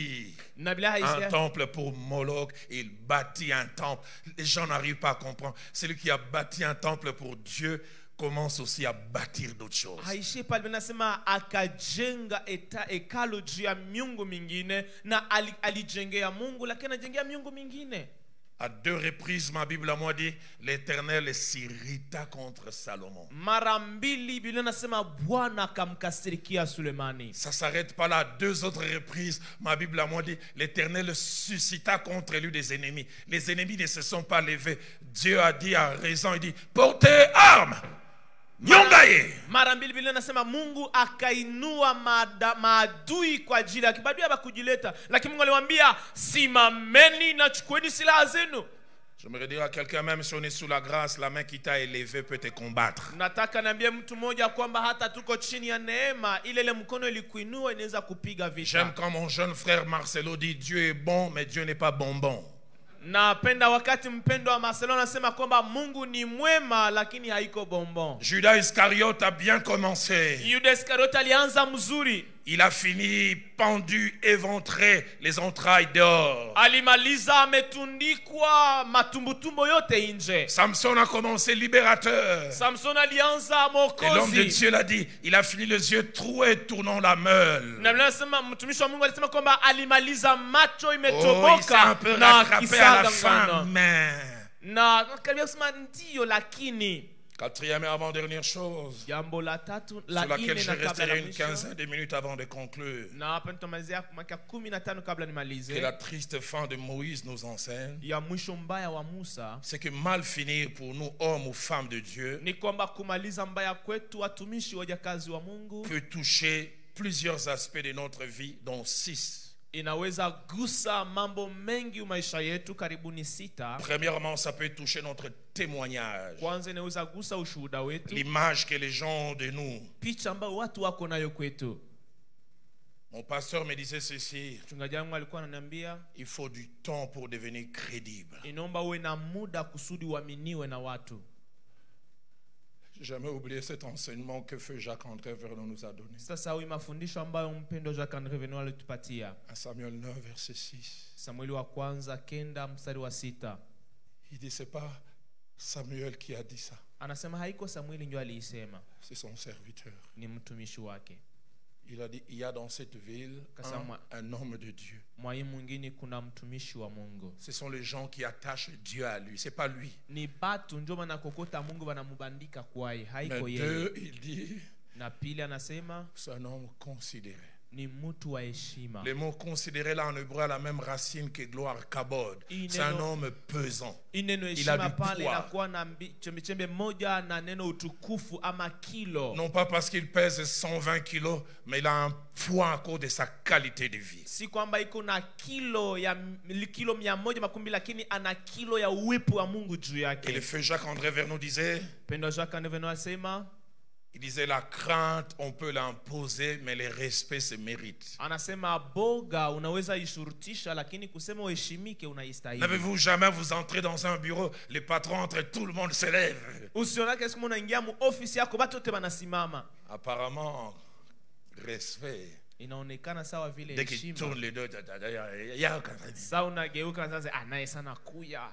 Na Biblia
un
haisema
temple pour Moloch, il bâtit un temple. Les gens n'arrivent pas à comprendre. Celui qui a bâti un temple pour Dieu commence aussi à bâtir d'autres choses.
haishi pale. Biblia inasema akajenga eta hekalu juu ya miungu mingine, na ali- alijengea Mungu lakini anajengea miungu mingine.
À deux reprises, ma Bible à moi dit, l'Éternel s'irrita contre Salomon.
Mara mbili Biblia inasema Bwana akamkasirikia Sulemani.
Ça ne s'arrête pas là. À deux autres reprises, ma Bible à moi dit, l'Éternel suscita contre lui des ennemis. Les ennemis ne se sont pas levés. Dieu a dit à raison, il dit, portez armes. Nyongaye.
Mara mbili Biblia inasema Mungu akainua mada- maadui kwa ajili yake. Badui hapa kujileta, lakini Mungu aliwaambia simameni na chukueni silaha zenu.
J'aimerais dire à quelqu'un, même si on est sous la grâce, la main qui t'a élevé peut te combattre.
Nataka niambie mtu mmoja kwamba hata tuko chini ya neema, ile ile mkono ilikuinua inaweza kupiga
J'aime
vita.
quand mon jeune frère Marcelo dit, Dieu est bon, mais Dieu n'est pas bonbon.
Napenda wakati mpendo wa Marcelo anasema kwamba Mungu ni mwema lakini haiko bonbon.
Judas Iscariote a bien commencé.
Yuda Iskariote alianza mzuri,
Il a fini pendu, éventré, les entrailles dehors.
alimaliza ametundikwa matumbutumbo yote nje.
Samson a commencé libérateur.
Samson alianza
Et l'homme de
mokozi.
Dieu l'a dit, il a fini les yeux troués, tournant la meule.
Na Biblia inasema mtumishi wa Mungu alisema kwamba alimaliza macho
Oh, il s'est un
imetoboka
peu
na
rattrapé à la
kisaga
fin,
ngano.
mais...
Na karibia kusema ndio, lakini
Quatrième et avant-dernière chose,
jambo la tatu la
sur laquelle
nne
je
na kabla
resterai
la
une
mwisho,
quinzaine de minutes avant de conclure,
na hapa nitamalizia mwaka kumi na tano kabla
que
nimalize,
la triste fin de Moïse nous enseigne,
ya mwisho mbaya wa Musa
c'est que mal finir pour nous, hommes ou femmes de Dieu,
ni kwamba kumaliza mbaya kwetu watumishi wajakazi wa Mungu
peut toucher plusieurs aspects de notre vie, dont six.
inaweza gusa mambo mengi maisha yetu, karibuni sita.
Premièrement, ça peut toucher notre témoignage,
Kwanza inaweza gusa ushuhuda wetu,
l'image que les gens ont de nous.
picha ambayo watu wako nayo kwetu.
Mon pasteur me disait ceci,
Mchungaji wangu alikuwa ananiambia
il faut du temps pour devenir crédible.
inaomba uwe na muda kusudi uaminiwe na watu.
J'ai jamais oublié cet enseignement que feu Jacques-André Vernon nous a donné.
Sasa huyu mafundisho ambayo mpendo Jacques Andre Venot alitupatia,
À Samuel neuf, verset six.
Samueli wa kwanza kenda mstari wa sita,
Il dit, c'est pas Samuel qui a dit ça,
anasema haiko Samueli ndio aliisema,
c'est son serviteur.
ni mtumishi wake.
Il a dit, il y a dans cette ville
Kasama.
un, un homme de Dieu.
Mwai mwingine kuna mtumishi wa Mungu.
Ce sont les gens qui attachent Dieu à lui, c'est pas lui.
Ni batu ndio maana kokota Mungu banamubandika kwaye,
Mais
haiko yeye.
deux, il dit,
Na pili anasema
c'est un homme considéré.
ni mtu wa heshima.
Le mot considéré là en hébreu a la même racine que gloire, kabod. C'est un homme pesant.
Neno heshima pale inakuwa na chembechembe moja na neno utukufu ama kilo.
Non pas parce qu'il pèse cent vingt kilos, mais il a un poids à cause de sa qualité de vie.
Si kwamba iko na kilo ya kilo mia moja makumi lakini ana kilo ya uwepo wa Mungu juu yake.
Et le feu Jacques-André Vernon disait,
Pendo Jacques-André Vernon asema,
il disait la crainte on peut l'imposer mais le respect se mérite.
Anasema boga unaweza ishurutisha lakini kusema uheshimike unaistahili.
N'avez-vous jamais vous entrez dans un bureau, les patrons entrent, tout le monde se lève.
Usionake siku unaingia mu office yako watu wote wanasimama.
Apparemment respect.
Inaonekana sawa vile
dès qu'il
heshima.
tourne les deux, il y a
Sasa unageuka sasa anaye sana kuya.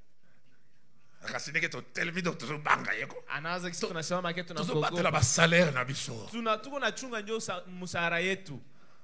Anaanza kitu tunasema kitu tunakogopa.
Salaire na biso.
Tuna tuko na chunga njoo mshahara yetu.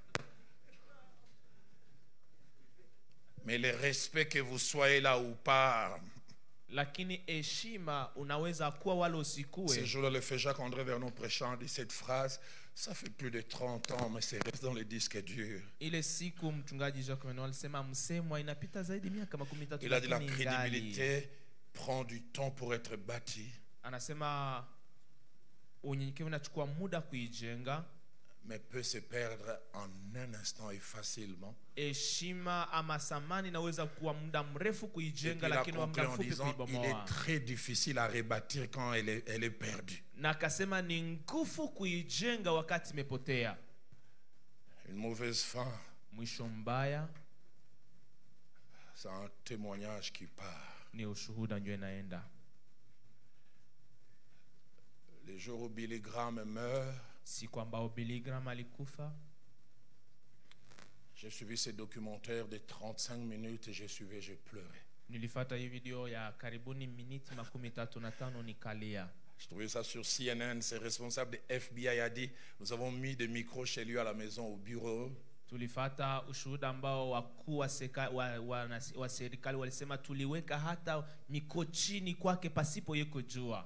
Mais le respect que vous soyez là ou pas.
Lakini heshima unaweza kuwa wala usikue.
Ce jour-là le fait Jacques-André Vernon prêchant dit cette phrase, ça fait plus de trente ans mais c'est resté dans les disques durs.
Ile siku mchungaji Jacques Vernon alisema msemwa inapita zaidi miaka makumi tatu.
Il a dit la crédibilité prend du temps pour être bâti.
Anasema unyenyekevu unachukua muda kuijenga,
mais peut se perdre en un instant et facilement.
Heshima ama samani inaweza kuwa muda mrefu kuijenga lakini wa muda mfupi kuibomoa.
Il est très difficile à rebâtir quand elle est, elle est perdue.
Na akasema ni nguvu kuijenga wakati imepotea.
Une mauvaise fin.
Mwisho mbaya.
C'est un témoignage qui part.
Ni ushuhuda ndio inaenda.
Les jours où Billy Graham meurt,
siku ambao Billy Graham alikufa,
j'ai suivi ce documentaire de trente-cinq minutes et j'ai suivi, j'ai pleuré.
Nilifuata hii video ya karibuni miniti makumi tatu na tano nikalia.
Je trouvais ça sur C N N, c'est responsable de F B I a dit, nous avons mis des micros chez lui à la maison au bureau.
Tulifata ushuhuda ambao wakuu wa, wa, wa, wa serikali walisema tuliweka hata miko chini kwake pasipo yeko jua.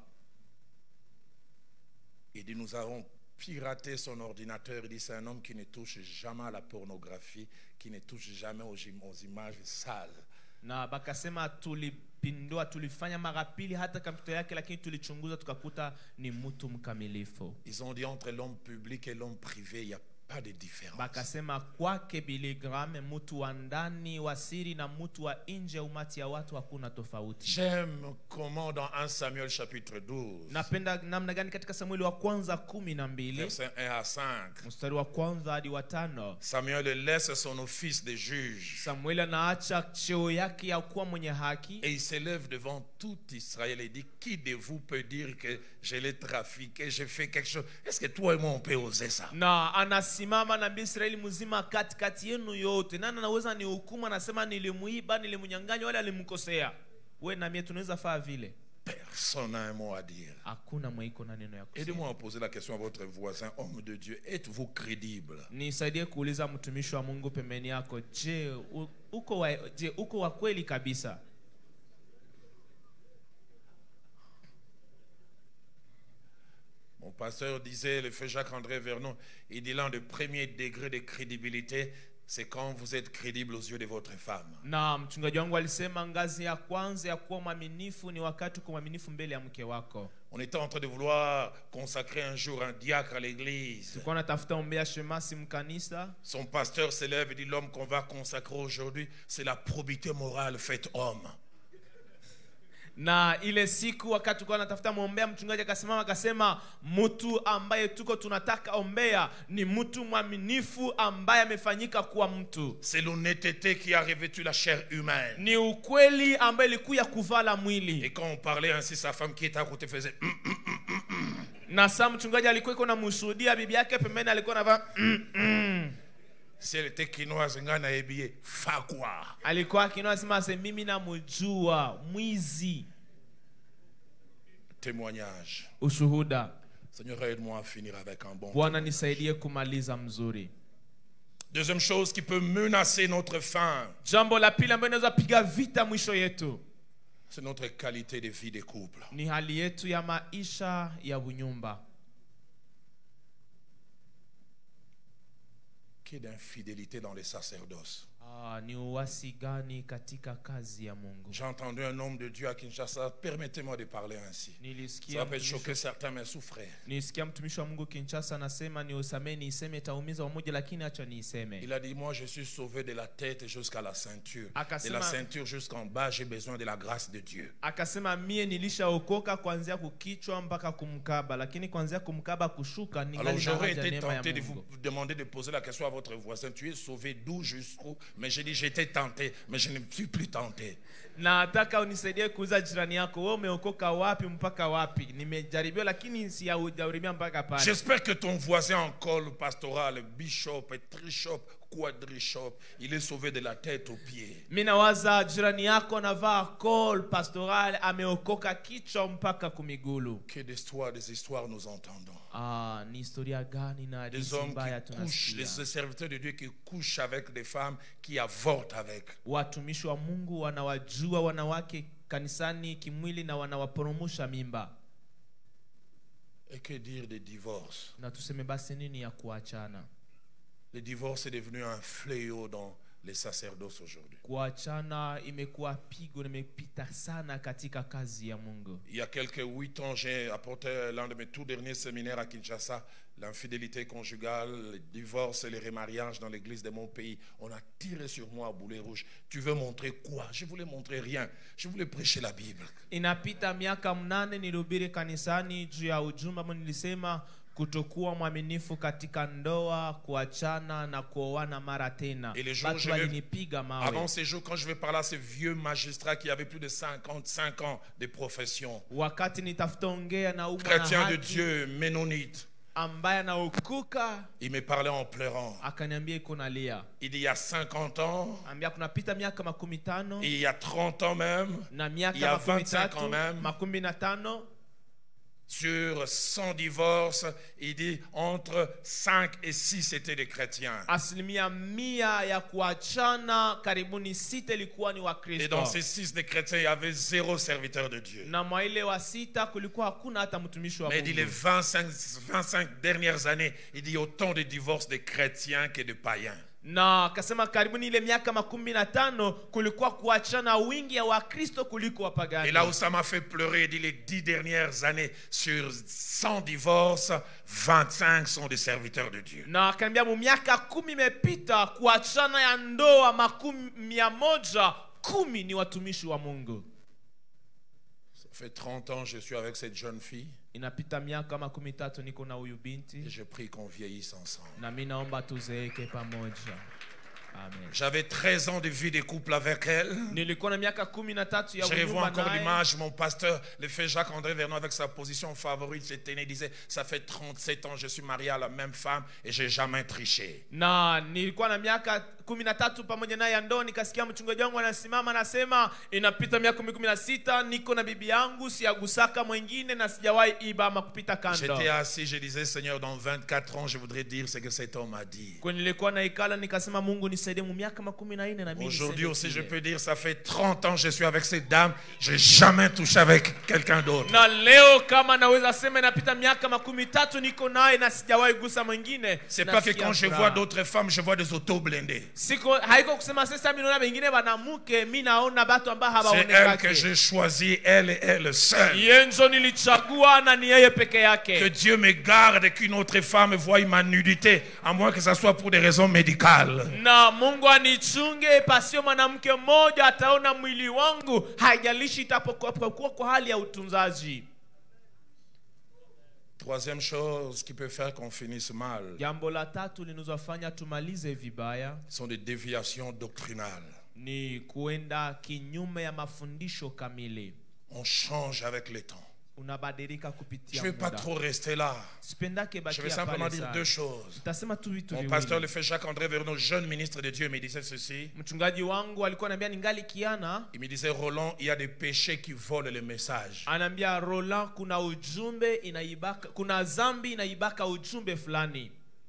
Il dit nous avons piraté son ordinateur. Il dit c'est un homme qui ne touche jamais à la pornographie, qui ne touche jamais aux, aux images sales.
Na bakasema tulipindua, tulifanya mara pili hata kompyuta yake lakini tulichunguza tukakuta ni mtu mkamilifu.
Ils ont dit entre l'homme public et l'homme privé il y a pas de différence.
Bakasema kwake Billy Graham mtu wa ndani wa siri na mtu wa nje ya umati ya watu hakuna tofauti.
J'aime comment dans un Samuel chapitre douze.
Napenda namna gani katika Samueli wa kwanza kumi na mbili
verset un à cinq.
Mstari wa kwanza hadi wa tano.
Samuel laisse son office de juge.
Samuel anaacha cheo yake ya kuwa mwenye haki.
Et il s'élève devant tout Israël et dit qui de vous peut dire que je l'ai trafiqué, j'ai fait quelque chose? Est-ce que toi et moi on peut oser ça?
Na anasimama na Israeli mzima katikati yenu yote. Nani anaweza ni hukumu anasema nilimuiba, nilimunyang'anya wala nilimkosea? Wewe na mimi tunaweza faa vile?
Personne n'a un mot à dire.
Hakuna mwiko na neno ya kusema.
Aidez-moi à poser la question à votre voisin, homme de Dieu, êtes-vous crédible?
Nisaidie kuuliza mtumishi wa Mungu pembeni yako, je, uko wa, je, uko wa kweli kabisa?
Mon pasteur disait, le feu Jacques-André Vernon, il dit l'un des premiers degrés de crédibilité, c'est quand vous êtes crédible aux yeux de votre femme.
Na mchungaji wangu alisema ngazi ya kwanza ya kuwa mwaminifu ni wakati uko mwaminifu mbele ya mke wako.
On était en train de vouloir consacrer un jour un diacre à l'église.
Tulikuwa tunatafuta ombea shemasi mkanisa.
Son pasteur se lève et dit l'homme qu'on va consacrer aujourd'hui, c'est la probité morale faite homme.
Na ile siku wakati tulikuwa tunatafuta muombea, mchungaji akasimama akasema mtu ambaye tuko tunataka ombea ni mtu mwaminifu ambaye amefanyika kuwa mtu.
C'est l'honnêteté qui a revêtu la chair humaine.
Ni ukweli ambaye ilikuwa kuvala mwili.
Et quand on parlait ainsi, sa femme qui était à côté faisait mm, mm, mm, mm.
Na saa mchungaji alikuwa iko na mshuhudia bibi yake pembeni alikuwa anavaa mm, mm.
Si elle était quinoise, ngana habillé, fa quoi?
Alikuwa kinoa sema se mimi na mjua mwizi.
Témoignage.
Ushuhuda.
Seigneur, aide-moi à finir avec un bon.
Bwana nisaidie kumaliza mzuri.
Deuxième chose qui peut menacer notre fin.
Jambo la pili ambalo linaweza piga vita mwisho yetu.
C'est notre qualité de vie de couple.
Ni hali yetu ya maisha ya unyumba.
manqué d'infidélité dans les sacerdoces.
Ah, ni uasi gani katika kazi ya Mungu.
J'ai entendu un homme de Dieu à Kinshasa, permettez-moi de parler ainsi.
Nilisikia
Ça peut
mtumishi-
choquer certains, mais souffrez.
Nilisikia mtumishi wa Mungu Kinshasa anasema ni usamee niiseme itaumiza wamoja, lakini acha niiseme.
Il a dit, moi je suis sauvé de la tête jusqu'à la ceinture. De
Akasema-
la ceinture jusqu'en bas, j'ai besoin de la grâce de Dieu.
Akasema mie nilishaokoka kuanzia kukichwa mpaka kumkaba, lakini kuanzia kumkaba kushuka
Alors
ningali na
j'aurais
haja
été
neema ya
tenté de vous
Mungu.
demander de poser la question à votre voisin, tu es sauvé d'où jusqu'où? Mais j'ai dit, j'étais tenté, mais je ne suis plus tenté.
Nataka unisaidie kuuza jirani yako, wewe umeokoka wapi mpaka wapi? Nimejaribiwa lakini sijauribia mpaka pale.
J'espère que ton voisin en col pastoral, bishop, trishop, quadrishop, il est sauvé de la tête aux pieds.
Mimi nawaza jirani yako anavaa col pastoral, ameokoka kichwa mpaka kumigulu.
Que d'histoires, des histoires nous entendons.
Ah, ni historia gani na
Des
hadithi
hommes
mbaya
qui couchent,
tunasikia.
des serviteurs de Dieu qui couchent avec des femmes qui avortent avec.
Watumishi wa Mungu wanawajua wanawake kanisani kimwili na wanawaporomosha mimba.
Et que dire des divorces?
Na tuseme basi nini ya kuachana?
Le divorce est devenu un fléau dans les sacerdoces aujourd'hui.
Kuachana imekuwa pigo, nimepita sana katika kazi ya Mungu.
Il y a quelques huit ans, j'ai apporté l'un de mes tout derniers séminaires à Kinshasa, l'infidélité conjugale, le divorce et le remariage dans l'église de mon pays. On a tiré sur moi à boulet rouge. Tu veux montrer quoi? Je voulais montrer rien. Je voulais prêcher la Bible.
Inapita miaka mnane nilihubiri kanisani juu ya ujumbe ambao nilisema kutokuwa mwaminifu katika ndoa, kuachana na kuoana mara tena.
Et les jours,
Watu
je vais-
walinipiga mawe.
Avant ces jours, quand je vais parler à ces vieux magistrats qui avaient plus de cinquante-cinq ans de profession,
Wakati nitafuta ongea na umma
chrétiens
na
de
haki
Dieu, ménonites,
ambaye anaokoka,
il me parlait en pleurant.
akaniambia iko nalia.
Il dit, il y a cinquante ans,
Ambia kunapita miaka makumi tano
et il y a trente ans même,
na
il y a
miaka makumi
vingt-cinq ans
tatu
même,
makumi na tano
sur cent divorces, il dit entre cinq et six étaient des chrétiens.
asilimia mia ya kuachana karibuni sita ilikuwa ni
Et
Wakristo.
dans ces six des chrétiens, il y avait zéro serviteur de Dieu.
Na mwa ile wa sita kulikuwa hakuna hata mtumishi wa
Mais il dit les
Mungu.
vingt-cinq, vingt-cinq dernières années, il dit autant de divorces de chrétiens que de païens.
Na akasema karibuni ile miaka makumi na tano kulikuwa kuachana wingi ya Wakristo kuliko wapagani.
Et là où ça m'a fait pleurer, il dit les dix dernières années, sur cent divorces, vingt-cinq sont des serviteurs de Dieu.
Na akaniambia mu miaka kumi imepita kuachana ya ndoa makumi mia moja kumi ni watumishi wa Mungu.
Ça fait trente ans que je suis avec cette jeune fille
Inapita miaka makumi tatu niko na huyu
et
binti
je prie qu'on vieillisse ensemble.
na mimi naomba tuzeeke pamoja. Amen.
J'avais treize ans de vie de couple avec elle.
Nilikuwa na miaka kumi na tatu ya
Je revois
unyumba
encore
naye.
l'image, mon pasteur, le fait Jacques-André Vernon avec sa position favorite, se tenait, disait, ça fait trente-sept ans, je suis marié à la même femme et j'ai jamais triché.
Na nilikuwa na miaka kumi na tatu pamoja naye ya ndoa, nikasikia mchungaji wangu anasimama anasema inapita miaka kumi kumi na sita niko na bibi yangu, siyagusaka mwingine na sijawahi iba ama kupita kando.
J'étais assis, je disais, Seigneur, dans vingt-quatre ans, je voudrais dire ce que cet homme a dit.
Kwa nilikuwa na ikala nikasema Mungu nisaidie mu miaka makumi na nne na mimi.
Aujourd'hui
niseme
aussi, je
kile.
peux dire, ça fait trente ans que je suis avec cette dame, j'ai jamais touché avec quelqu'un d'autre.
Na leo kama naweza sema inapita miaka makumi tatu niko naye na sijawahi gusa mwingine.
C'est pas que
Nasikia
quand je
furaha.
vois d'autres femmes, je vois des autos blindés.
Siko haiko kusema sasa mimi naona wengine banamuke, mimi naona watu ambao
C'est elle que
hawaonekani.
j'ai choisi, elle et elle seule.
Yenzo nilichagua na ni yeye peke
Que
yake.
Dieu me garde qu'une autre femme voie ma nudité, à moins que ça soit pour des raisons médicales.
Na Mungu anichunge pasio mwanamke mmoja ataona mwili wangu, haijalishi itapokuwa kwa hali ya utunzaji.
Troisième chose qui peut faire qu'on finisse mal
Jambo la tatu linalofanya tumalize vibaya
sont des déviations doctrinales.
ni kuenda kinyume ya mafundisho kamili.
On change avec le temps.
Unabadilika
Je
kupitia
ne vais pas
muda.
trop rester là.
Sipendake
Je
bakia
vais simplement
pale
dire
sana.
deux choses.
Tasema tu vitu
Mon
viwili.
pasteur, le fait Jacques-André Vernon, jeune ministre de Dieu, me disait ceci.
Mchungaji wangu alikuwa ananiambia ningali kiana,
Il me disait, Roland, il y a des péchés qui volent le message.
ananiambia Roland, kuna ujumbe inaibaka, kuna zambi inaibaka ujumbe fulani.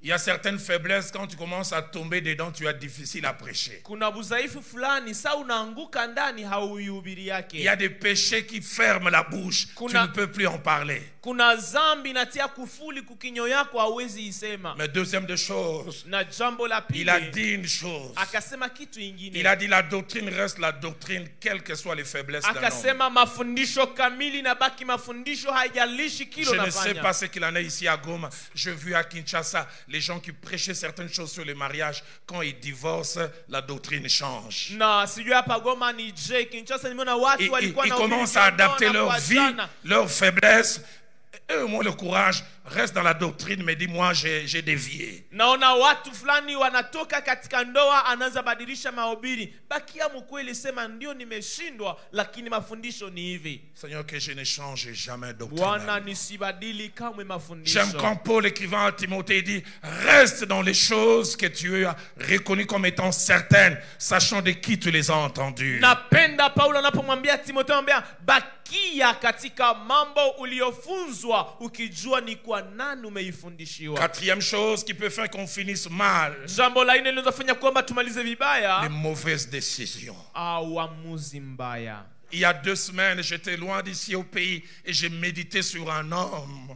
Il y a certaines faiblesses, quand tu commences à tomber dedans, tu as difficile à prêcher.
Kuna budhaifu fulani saa unaanguka ndani hauihubiri yake.
Il y a des péchés qui ferment la bouche.
Kuna,
tu ne peux plus en parler.
Kuna zambi natia kufuli kukinyo yako hauwezi isema.
Mais deuxième des choses,
na jambo la pili,
il a dit une chose.
Akasema kitu ingine.
Il a dit la doctrine reste la doctrine, quelles que soient les faiblesses d'un homme.
Akasema mafundisho kamili na baki mafundisho, haijalishi kilo nafanya.
Je ne sais pas ce qu'il en est ici à Goma. J'ai vu à Kinshasa les gens qui prêchaient certaines choses sur les mariages, quand ils divorcent, la doctrine change.
Na sijui hapa Goma ni je, Kinshasa nimeona watu walikuwa na
ils commencent à adapter leur vie, leurs faiblesses. Eux, moi, le courage reste dans la doctrine, mais dis-moi, j'ai dévié.
Naona watu fulani wanatoka katika ndoa, anaanza badilisha mahubiri. Bakia mkweli, sema ndio nimeshindwa, lakini mafundisho ni hivi.
Seigneur, que je ne change jamais doctrine.
Bwana nisibadili kamwe mafundisho.
J'aime quand Paul écrivant à Timothée dit, reste dans les choses que tu as reconnues comme étant certaines, sachant de qui tu les as entendues.
Napenda Paulo anapomwambia Timotheo, anambia bakia katika mambo uliofunzwa, ukijua ni kwa nani umeifundishiwa.
Quatrième chose qui peut faire qu'on finisse mal.
Jambo la nne linalofanya kwamba tumalize vibaya,
les mauvaises décisions.
Au uamuzi mbaya.
Il y a deux semaines, j'étais loin d'ici au pays et j'ai médité sur un homme.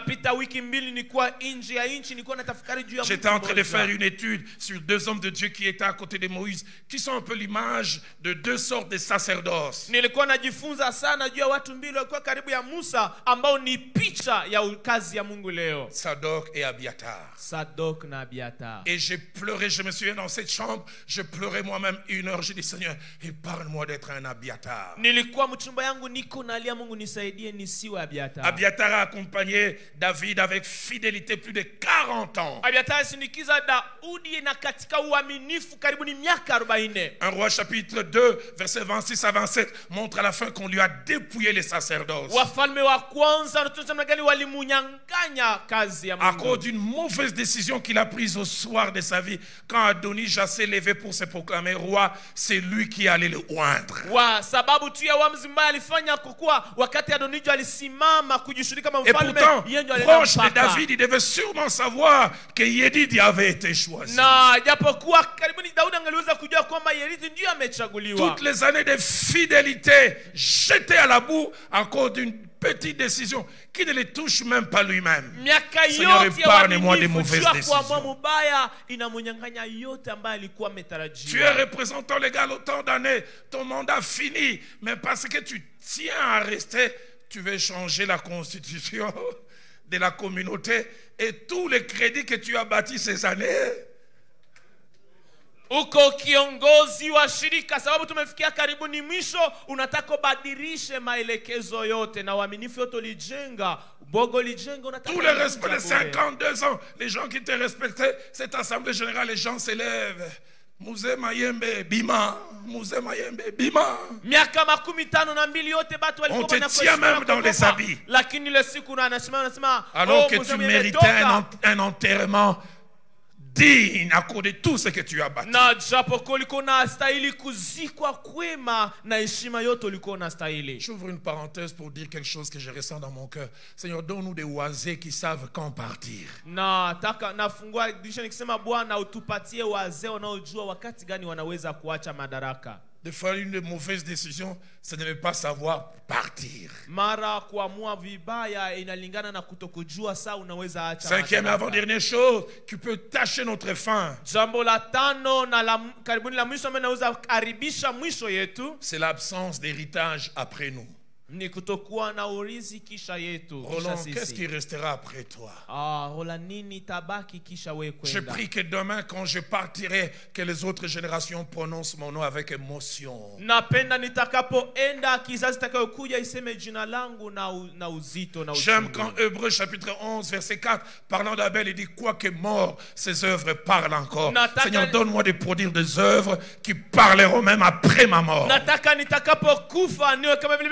J'étais en train de faire une étude sur deux hommes de Dieu qui étaient à côté de Moïse, qui sont un peu l'image de deux sortes de sacerdoces. Sadok et Abiatar.
Sadok na Abiatar.
Et j'ai pleuré, je me souviens dans cette chambre, je pleurais moi-même une heure, j'ai dit Seigneur, épargne-moi d'être un Abiatar. Abiatar a accompagné David avec fidélité plus de quarante ans. Un roi chapitre deux, versets vingt-six à vingt-sept montre à la fin qu'on lui a dépouillé les sacerdoces. À cause d'une mauvaise décision qu'il a prise au soir de sa vie, quand Adonijah s'est levé pour se proclamer roi, c'est lui qui allait le oindre. Et pourtant, proche de David, il devait sûrement savoir que Yedid avait été choisi. Toutes les années de fidélité jetées à la boue à cause d'une petite décision qui ne les touche même pas lui-même. Seigneur, épargne-moi des mauvaises décisions. Tu es représentant légal autant d'années, ton mandat fini, mais parce que tu tiens à rester, tu veux changer la constitution de la communauté et tous les crédits que tu as bâtis ces années.
Uko kiongozi wa shirika, sababu tumefikia karibu ni mwisho, unataka badilishe maelekezo yote na uaminifu yote ulijenga, bogo lijenga, unataka
tout le respect de cinquante-deux ans, les gens qui te respectaient, cette assemblée générale, les gens s'élèvent. Muze Mayembe Bima, Muze Mayembe Bima.
Miaka makumi tano na mbili yote batu walikuwa
on te tient même dans les habits.
Lakini le siku unasema unasema
alors que tu méritais un, un enterrement digne à cause de tout ce que tu as bâti.
Na japo ulikuwa unastahili kuzikwa kwema na heshima yote ulikuwa unastahili.
J'ouvre une parenthèse pour dire quelque chose que je ressens dans mon cœur. Seigneur, donne-nous des oisés qui savent quand partir.
Na taka nafungua dirisha nikisema Bwana utupatie wazee wanaojua wakati gani wanaweza kuacha madaraka.
De faire une mauvaise décision, c'est de ne pas savoir partir.
Mara kuamua vibaya inalingana na kutokujua saa unaweza acha.
Cinquième et avant-dernière chose qui peut tâcher notre fin.
Jambo la tano na la karibuni la mwisho inaweza kuharibisha mwisho yetu.
C'est l'absence d'héritage après nous.
Ni kutokuwa na urithi kisha yetu.
Roland, qu'est-ce qui restera après toi?
Ah, Roland, nini tabaki kisha wewe kwenda?
Je prie que demain quand je partirai, que les autres générations prononcent mon nom avec émotion.
Napenda nitakapoenda kizazi kitakayokuja iseme jina langu na na uzito na uchungu.
J'aime quand Hébreux chapitre onze verset quatre parlant d'Abel, il dit quoique mort, ses œuvres parlent encore. Nataka, Seigneur, donne-moi de produire des œuvres qui parleront même après ma mort.
Nataka nitakapokufa niwe kama vile nasema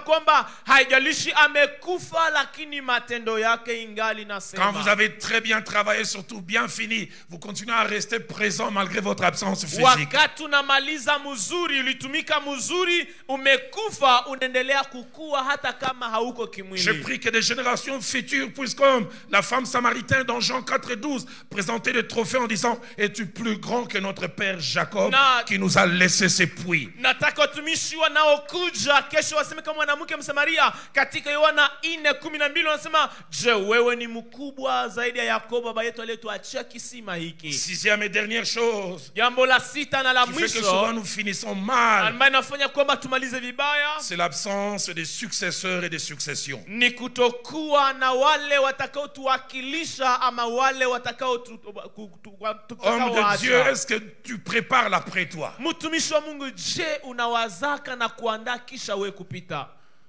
kwamba haijalishi amekufa lakini matendo yake ingali nasema.
Quand vous avez très bien travaillé, surtout bien fini, vous continuez à rester présent malgré votre absence physique.
Wakati unamaliza mzuri, ulitumika mzuri, umekufa, unaendelea kukua hata kama hauko kimwili.
Je prie que des générations futures puissent, comme la femme samaritaine dans Jean quatre et douze, présenter des trophées en disant: es-tu plus grand que notre père Jacob
Na,
qui nous a laissé ses puits?
nataka watumishi wanaokuja kesho waseme kama mwanamke Msamaria katika Yohana nne kumi na mbili wanasema, je, wewe ni mkubwa zaidi ya Yakobo baba yetu aliyetuachia kisima hiki?
Sixième et dernière chose,
Jambo la sita na la
qui fait que souvent
mwisho
nous finissons mal,
ambayo inafanya kwamba tumalize vibaya,
c'est l'absence des successeurs et des successions.
ni kutokuwa na wale watakaotuwakilisha ama wale watakao
Homme de Dieu, est-ce que tu prépares l'après toi?
Mtumishi wa Mungu, je, unawazaka na kuandaa kisha we kupita?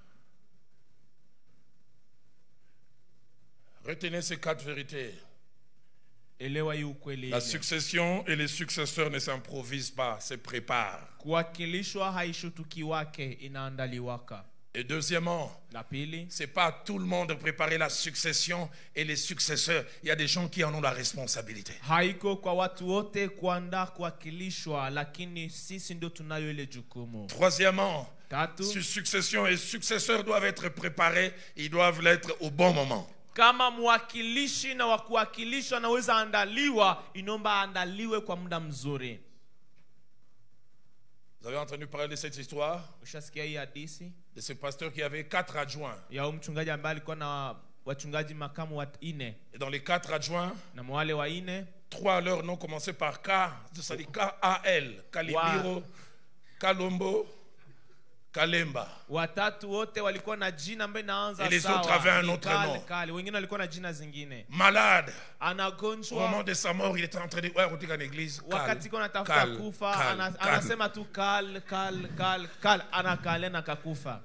Retenez ces quatre vérités.
Elewa hii ukweli.
La succession et les successeurs ne s'improvisent pas, se préparent.
Kuwakilishwa haishutukiwake, inaandaliwaka.
Et deuxièmement,
La pili,
c'est pas tout le monde de préparer la succession et les successeurs. Il y a des gens qui en ont la responsabilité.
haiko kwa watu wote kuandaa kuwakilishwa, lakini sisi ndio tunayo ile jukumu.
Troisièmement,
Tatu,
si succession et successeurs doivent être préparés, ils doivent l'être au bon moment.
kama mwakilishi na wakuwakilishwa naweza andaliwa, inomba andaliwe kwa muda mzuri.
Vous avez entendu parler de cette histoire?
Ushasikia hii hadithi
De ce pasteur qui avait quatre adjoints.
ya mchungaji ambaye alikuwa na wachungaji makamu wa nne,
Et dans les quatre adjoints,
na wale wa nne,
trois leurs noms commençaient par K, ça dit K A L, Kalibiro, Kalombo, Kalemba.
watatu wote walikuwa na jina ambayo inaanza
Et les
sawa.
autres avaient un
Ni
autre
Kale,
nom.
Kale. Wengine walikuwa na jina zingine.
Malade. Au
Anagonjwa,
moment de sa mort, il était en train de ouais, retourner en église.
wakati kuna tafuta
Kal,
kufa,
Kal,
ana-
Kal.
anasema tu kal kal kal kal, anakale na kakufa,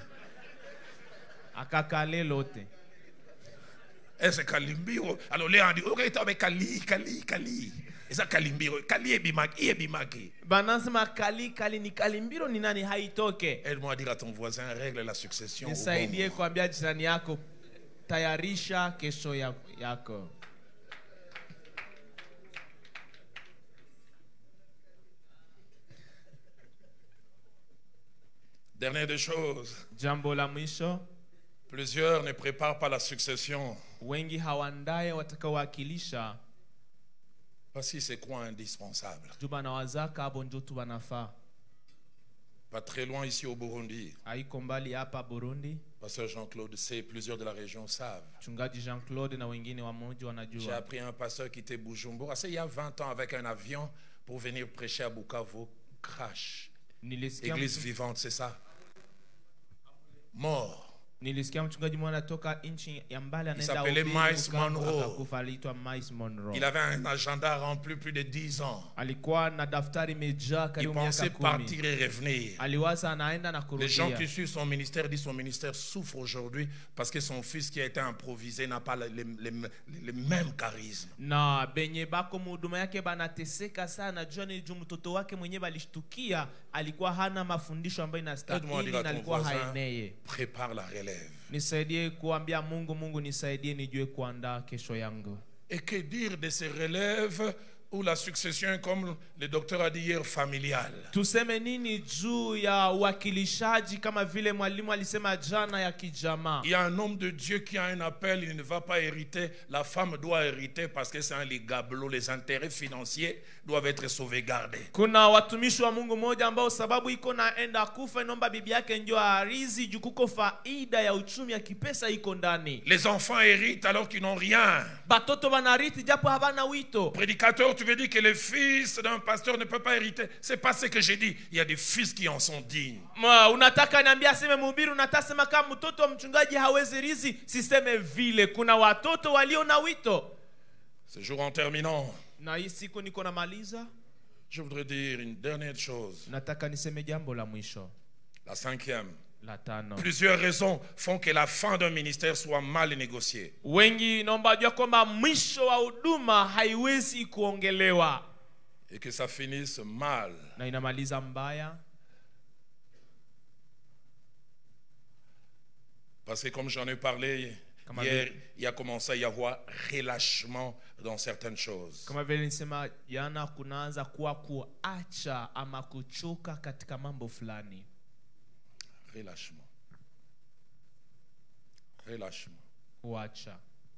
akakale lote.
Et c'est Kalimbiro. Alors les gens disent, ok, tu as Kali, Kali, Kali. Et ça Kalimbiro. Kali et Bimaki, et Bimaki.
Banasema kali kali, ni Kalimbiro ni nani haitoke.
Aide-moi à dire à ton voisin, règle la succession. au bon
Nisaidie
moment.
kuambia jirani yako, tayarisha kesho ya- yako.
Dernière des choses,
Jambo la mwisho,
plusieurs ne préparent pas la succession
wengi hawandaye watakaowakilisha
parce qu'ils se croient indispensables.
juu banawazaka abo ndio tu banafaa.
Pas très loin ici au Burundi,
Haiko mbali hapa Burundi,
pasteur Jean-Claude sait, plusieurs de la région savent.
mchungaji Jean-Claude na wengine wa moja
J'ai
wanajua.
appris un pasteur qui était Bujumbura, c'est il y a vingt ans, avec un avion pour venir prêcher à Bukavu, crash.
Nilisikia
Église vivante, c'est ça? Mort.
nilisikia mchungaji mmoja anatoka nchi ya mbali anaenda
s'appelait
Ubiri,
Miles
Bukavu,
Monroe.
akakufa, aliitwa Miles Monroe.
Il avait un agenda rempli plus de dix ans.
Alikuwa na daftari imejaa
Il
karibu
pensait
miaka kumi.
partir et revenir.
Aliwaza anaenda na
Les gens
kurudia.
qui suivent son ministère disent que son ministère souffre aujourd'hui parce que son fils qui a été improvisé n'a pas les, les- les- les mêmes charismes.
Na benye bako mhuduma yake banateseka sana, jua ni juu mtoto wake mwenyewe balishtukia alikuwa hana mafundisho ambayo
Aide-moi à
inastahili
dire à
na
ton
alikuwa
voisin,
haeneye.
prépare la relève.
Nisaidie kuambia Mungu, Mungu nisaidie nijue kuandaa kesho yangu.
Et que dire de ces relèves où la succession est, comme le docteur a dit hier, familiale?
Tuseme nini juu ya uwakilishaji kama vile mwalimu alisema jana ya kijamaa?
Il y a un homme de Dieu qui a un appel, il ne va pas hériter. La femme doit hériter parce que c'est un ligablo. Les intérêts financiers doivent être sauvegardés.
Kuna watumishi wa Mungu moja ambao sababu iko naenda kufa inaomba bibi yake ndio arizi juu kuko faida ya uchumi ya kipesa iko ndani.
Les enfants héritent alors qu'ils n'ont rien.
Batoto banariti japo habana wito.
Prédicateur, tu veux dire que les fils d'un pasteur ne peuvent pas hériter? C'est pas ce que j'ai dit. Il y a des fils qui en sont dignes.
Ma, unataka niambia aseme mhubiri, unatasema kama mtoto wa mchungaji hawezi rizi, siseme vile. Kuna watoto walio na wito.
Ce jour, en terminant,
Na hii siku niko namaliza,
je voudrais dire une dernière chose.
nataka niseme jambo la mwisho,
La cinquième.
la tano.
Plusieurs raisons font que la fin d'un ministère soit mal négociée.
Wengi naomba jua kwamba mwisho wa huduma haiwezi kuongelewa
Et que ça finisse mal.
na inamaliza mbaya.
Parce que comme j'en ai parlé
Kama
hier,
vile-
il y a commencé à y avoir relâchement dans certaines choses.
Kama vile nisema jana, kunaanza kuwa kuacha ama kuchoka katika mambo fulani.
Relâchement. Relâchement.
Kuacha.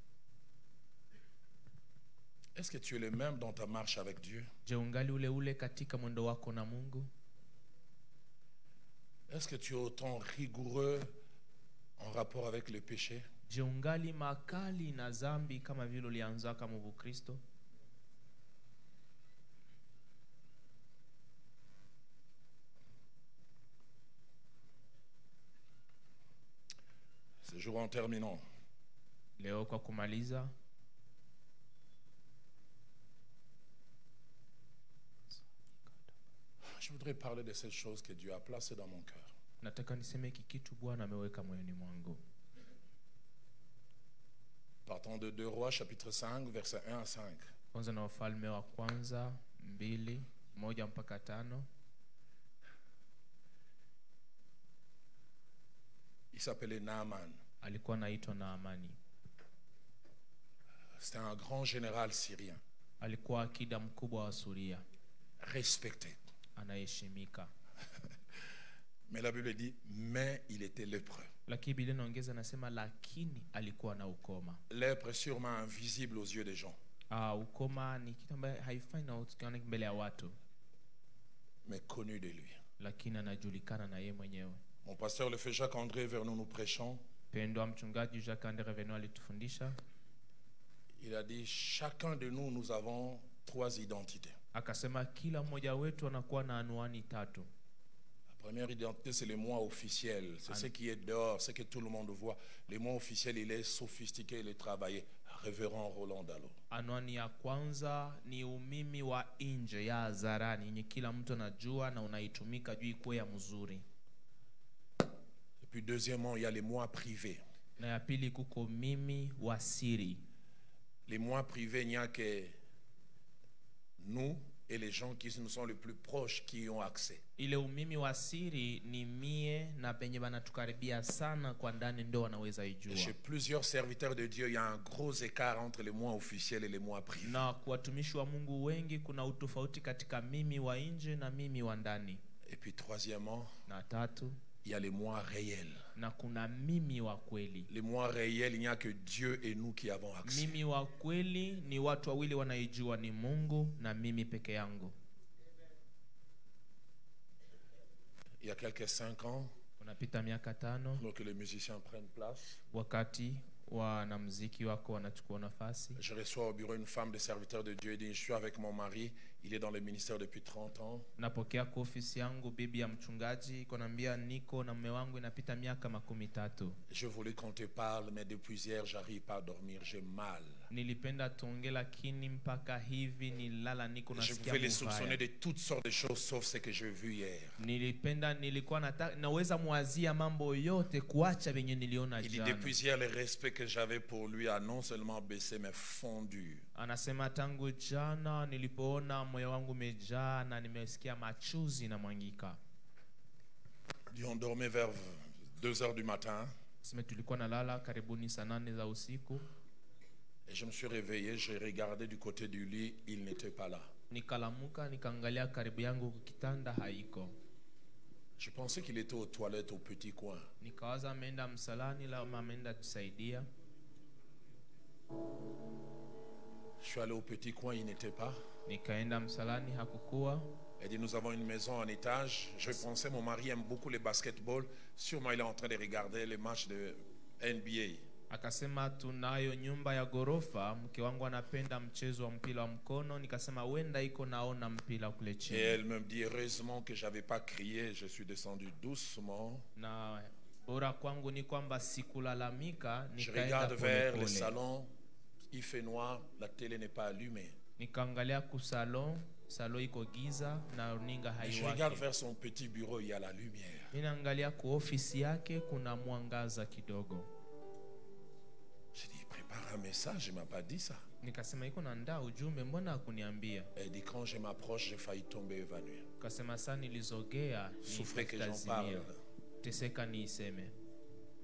Est-ce que tu es le même dans ta marche avec Dieu?
Je, ungali ule ule katika mwendo wako na Mungu?
Est-ce que tu es autant rigoureux en rapport avec le péché?
Je, ungali makali na zambi kama vile ulianza kama Mkristo?
Ce jour en terminant,
Leo kwa kumaliza,
je voudrais parler de cette chose que Dieu a placée dans mon cœur.
nataka niseme hiki kitu Bwana ameweka moyoni mwangu.
Partons de deux Rois chapitre cinq versets un à cinq.
Kwanza na Wafalme wa kwanza mbili moja mpaka tano.
Il s'appelait Naaman.
Alikuwa anaitwa Naamani.
C'était un grand général syrien,
Alikuwa akida mkubwa wa Suria,
respecté.
anaheshimika.
Mais la Bible dit, mais il était lépreux.
Lakini Biblia inaongeza nasema lakini alikuwa na ukoma.
Lèpre est sûrement invisible aux yeux des gens,
Ah, ukoma ni kitu ambaye haifai na usikane mbele ya watu,
mais connu de lui.
lakini anajulikana na yeye mwenyewe.
Mon pasteur le fait Jacques André vers nous nous prêchons.
Pendwa mchungaji Jacques Andre Revenu alitufundisha,
Il a dit, chacun de nous, nous avons trois identités.
akasema kila mmoja wetu anakuwa na anwani tatu.
La première identité, c'est le moi officiel. C'est ce qui est dehors, ce que tout le monde voit. Le moi officiel, il est sophistiqué, il est travaillé. Révérend Roland Dallot.
Anwani ya kwanza ni umimi wa nje ya hadharani, yenye kila mtu anajua na unaitumika juu ikuwe ya mzuri.
Et puis deuxièmement, il y a les moi privés.
Na ya pili kuko mimi wa siri.
Les moi privés, il n'y a que nous et les gens qui nous sont les plus proches qui y ont accès.
Ile umimi wa siri ni mie na penye banatukaribia sana kwa ndani ndo wanaweza
Et
ijua.
chez plusieurs serviteurs de Dieu, il y a un gros écart entre les moi officiels et les moi privés.
Na kwa watumishi wa Mungu wengi kuna utofauti katika mimi wa nje na mimi wa ndani.
Et puis troisièmement,
Na tatu,
il y a les moi réels.
na kuna mimi wa kweli.
Les moi réels, il n'y a que Dieu et nous qui avons accès.
Mimi wa kweli ni watu wawili wanaijua, ni Mungu na mimi peke yangu.
Il y a quelques cinq ans,
Unapita miaka tano,
alors que les musiciens prennent place,
wakati wanamuziki wako wanachukua nafasi,
je reçois au bureau une femme de serviteur de Dieu et dit, je suis avec mon mari, il est dans le ministère depuis trente ans.
napokea kwa ofisi yangu bibi ya mchungaji iko naambia niko na mume wangu inapita miaka makumi tatu.
Je voulais qu'on te parle, mais depuis hier, j'arrive pas à dormir, j'ai mal.
Nilipenda tuonge lakini mpaka hivi nilala niko
Je
nasikia
pouvais les soupçonner
mbaya.
de toutes sortes de choses, sauf ce que j'ai vu hier.
Nilipenda nilikuwa nata, naweza mwazia mambo yote kuacha venye niliona
Il dit,
jana.
depuis hier, le respect que j'avais pour lui a non seulement baissé, mais fondu.
Anasema tangu jana nilipoona moyo wangu umejaa na nimesikia machozi na mwangika.
On dormait vers deux heures du matin.
Sema tulikuwa nalala karibuni saa nane za usiku.
Et je me suis réveillé, j'ai regardé du côté du lit, il n'était pas là.
Nikalamuka nikaangalia karibu yangu kitanda haiko.
Je pensais qu'il était aux toilettes au petit coin.
Nikawaza ameenda msalani la ameenda tusaidia.
Je suis allé au petit coin, il n'était pas.
Nikaenda msalani hakukuwa.
Elle dit, nous avons une maison en étage. Je pensais, mon mari aime beaucoup le basketball. Sûrement, il est en train de regarder les matchs de N B A.
Akasema tunayo nyumba ya gorofa, mke wangu anapenda mchezo wa mpira wa mkono. Nikasema wenda iko naona mpira kule
Et
chini.
elle me dit, heureusement que j'avais pas crié, je suis descendu doucement.
Na bora kwangu ni kwamba sikulalamika,
Je
nikaenda
regarde vers
pole
le
pole.
salon, il fait noir, la télé n'est pas allumée.
Nikaangalia ku salon, salon iko giza na runinga
Et je regarde
haiwaki.
vers son petit bureau, il y a la lumière.
Ninaangalia ku ofisi yake kuna mwangaza kidogo.
J'ai dit, prépare un message, il m'a pas dit ça.
Nikasema iko naandaa ujumbe, mbona hakuniambia?
Elle dit, quand je m'approche, j'ai failli tomber évanoui.
Kasema saa nilizogea
Souffrez que j'en parle.
teseka niiseme.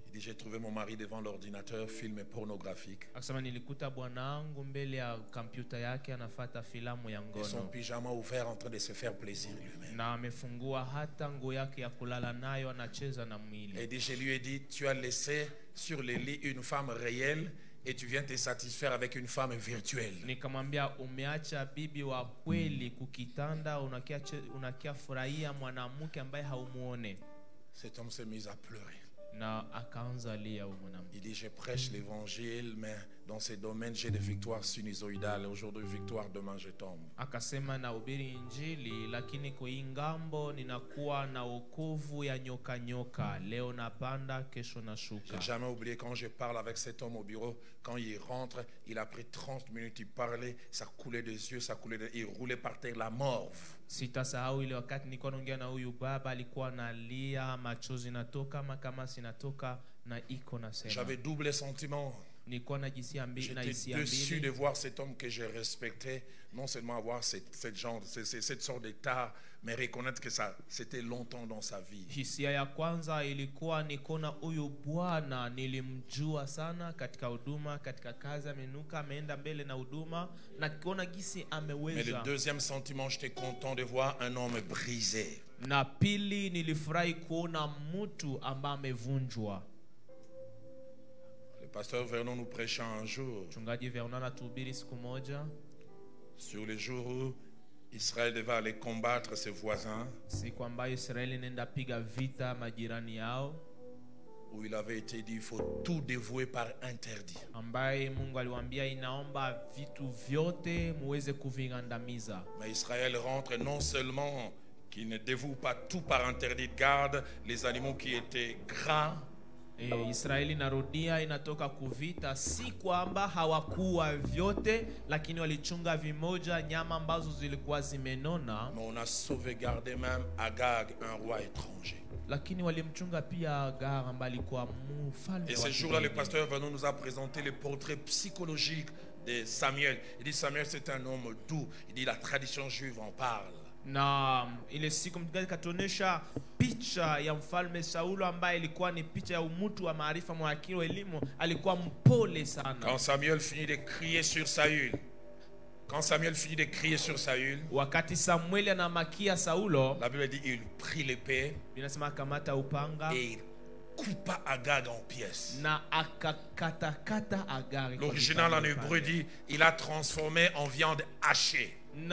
Il dit, j'ai trouvé mon mari devant l'ordinateur, film pornographique.
Akasema nilikuta bwanangu mbele ya kompyuta yake anafuata filamu ya
Et son
ngono.
pyjama ouvert en train de se faire plaisir lui-même.
Na amefungua hata nguo yake ya kulala nayo anacheza na
Et
mwili.
il dit, je lui ai dit, tu as laissé sur le lit une femme réelle et tu viens te satisfaire avec une femme virtuelle.
Nikamwambia umeacha bibi wa kweli kukitanda, unakia unakia furahia mwanamke ambaye haumuone.
Cet homme s'est mis à pleurer.
Na akaanza lia huyo mwanamke.
Il dit, je prêche l'évangile, mais dans ces domaines, j'ai des victoires sinusoïdales. Aujourd'hui, victoire, demain, je tombe.
Akasema na ubiri injili, lakini kwa hii ngambo ninakuwa na wokovu ya nyoka nyoka. Leo napanda, kesho nashuka.
J'ai jamais oublié quand je parle avec cet homme au bureau, quand il rentre, il a pris trente minutes, il parlait, ça coulait des yeux, ça coulait des... il roulait par terre, la morve.
Sitasahau ile wakati nilikuwa naongea na huyu baba, alikuwa analia, machozi natoka, makamasi natoka na iko nasema.
J'avais double sentiment.
Nilikuwa najisikia mbili na
J'étais
hisia
déçu de
mbili.
voir cet homme que je respectais, non seulement avoir cette, cette, genre, cette, cette sorte d'état, mais reconnaître que ça, c'était longtemps dans sa vie.
Hisia ya kwanza ilikuwa nikona huyu bwana nilimjua sana katika huduma, katika kazi, amenuka, ameenda mbele na huduma na kiona gisi
Mais le
ameweza.
deuxième sentiment, j'étais content de voir un homme brisé.
Na pili nilifurahi kuona mtu ambaye amevunjwa.
Le pasteur Vernon nous prêchait un jour
Mchungaji Vernon anatuhubiri siku moja
sur le jour où Israël devait aller combattre ses voisins,
siku ambayo Israeli inaenda piga vita majirani yao,
où il avait été dit il faut tout dévouer par interdit.
ambaye Mungu aliwaambia inaomba vitu vyote muweze kuvingandamiza.
Mais Israël rentre non seulement qu'il ne dévoue pas tout par interdit, garde les animaux qui étaient gras,
E, Israeli narudia inatoka kuvita, si kwamba hawakuwa vyote, lakini walichunga vimoja nyama ambazo zilikuwa zimenona,
mais on a sauvegardé même Agag, un roi étranger.
lakini walimchunga pia Agar ambaye alikuwa mfalme
Et
wa
ce jour-là, le
kigeni.
pasteur Vernon nous a présenté le portrait psychologique de Samuel. Il dit Samuel c'est un homme doux. Il dit la tradition juive en parle.
Na ile siku mtukaji katuonesha picha ya mfalme Saulo ambaye ilikuwa ni picha ya umutu wa maarifa, mwakili wa elimu, alikuwa mpole sana.
Quand Samuel finit de crier sur Saül, quand Samuel finit de crier sur Saül,
Wakati Samueli anamakia Saulo,
la Bible dit il prit l'épée
inasema kamata upanga
et il coupa Agag en pièces.
na akakatakata Agari. kwa
L'original en
vipande
hébreu
vipande.
dit il a transformé en viande hachée.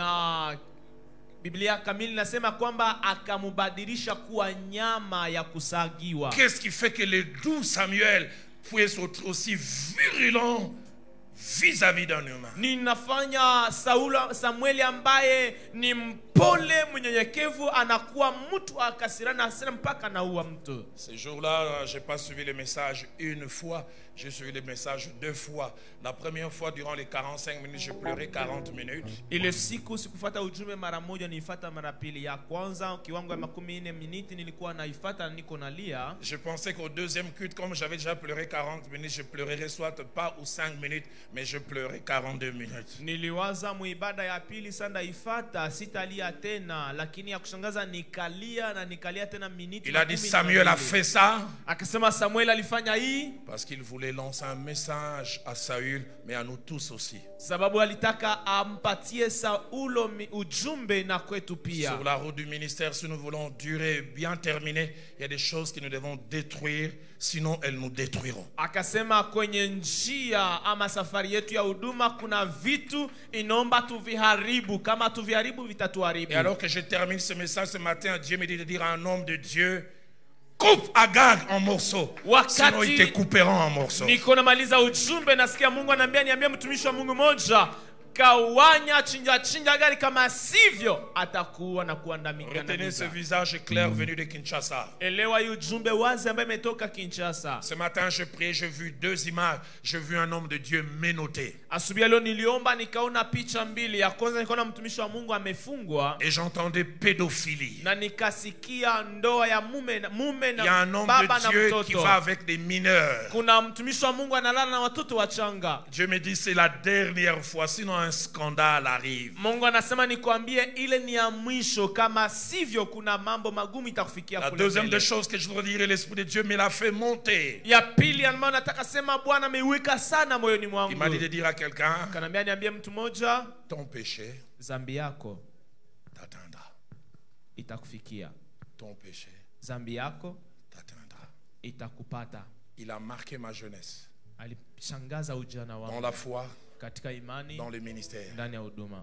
Na Biblia kamili nasema kwamba akamubadilisha kuwa nyama ya kusagiwa.
Qu'est-ce qui fait que le doux Samuel pouvait être aussi virulent vis-à-vis d'un humain?
Ninafanya Saulo Samueli ambaye ni mpole mnyenyekevu anakuwa mtu akasirana hasira mpaka anaua mtu.
Ce jour-là, je n'ai pas suivi le message une fois, j'ai suivi le message deux fois. La première fois, durant les quarante-cinq minutes, je pleurais quarante minutes.
Ile siku sikufuata ujumbe mara moja, niifuata mara pili. Ya kwanza kiwango ya makumi nne miniti nilikuwa naifuata niko nalia.
Je pensais qu'au deuxième culte, comme j'avais déjà pleuré quarante minutes, je pleurerais soit pas ou cinq minutes, mais je pleurais quarante-deux minutes.
Niliwaza muibada ya pili sanda ifata sitalia tena, lakini ya kushangaza nikalia na nikalia tena miniti.
Il a dit Samuel a fait ça
Akasema Samuel alifanya hii
parce qu'il voulait lancer un message à Saül, mais à nous tous aussi.
sababu alitaka ampatie Saulo mi- ujumbe na kwetu pia.
Sur la route du ministère, si nous voulons durer, bien terminer, il y a des choses que nous devons détruire, sinon elles nous détruiront.
Akasema kwenye njia ama safari yetu ya huduma kuna vitu inaomba tuviharibu, kama tuviharibu vitatuharibu.
Et alors que je termine ce message ce matin, Dieu me dit de dire à un homme de Dieu, coupe Agag en morceaux,
Wakati-
sinon ils te couperont en morceaux.
Niko namaliza ujumbe, nasikia Mungu ananiambia niambie mtumishi wa Mungu moja, kawanya chinja chinja gari, kama sivyo atakuwa na kuandamiza.
Retenez ce visage clair venu de Kinshasa.
Elewa hii ujumbe wazi ambaye imetoka Kinshasa.
Ce matin, je priais, j'ai vu deux images. J'ai vu un homme de Dieu menotté.
Asubuhi leo niliomba nikaona picha mbili. Ya kwanza nikaona mtumishi wa Mungu amefungwa
Et j'entendais pédophilie.
na nikasikia ndoa ya mume na mume
Il y a un
na
homme
baba
de
na
Dieu qui
mtoto.
va avec des mineurs.
Kuna mtumishi wa Mungu analala na watoto wachanga.
Dieu me dit c'est la dernière fois, sinon un scandale arrive.
Mungu anasema nikwambie ile ni ya mwisho, kama sivyo kuna mambo magumu itakufikia
La
kule
deuxième
mbele.
des choses que je voudrais dire, l'Esprit de Dieu me l'a fait monter.
Ya pili ambayo nataka sema Bwana ameiweka sana moyoni
Il
mwangu.
m'a dit de dire à quelqu'un,
Kanambia niambie mtu mmoja,
ton péché
zambi yako
t'atteindra.
itakufikia.
Ton péché
Zambi yako
t'atteindra.
itakupata.
Il a marqué ma jeunesse
Alishangaza ujana
dans
wangu
la foi,
katika imani,
dans le ministère.
ndani ya huduma.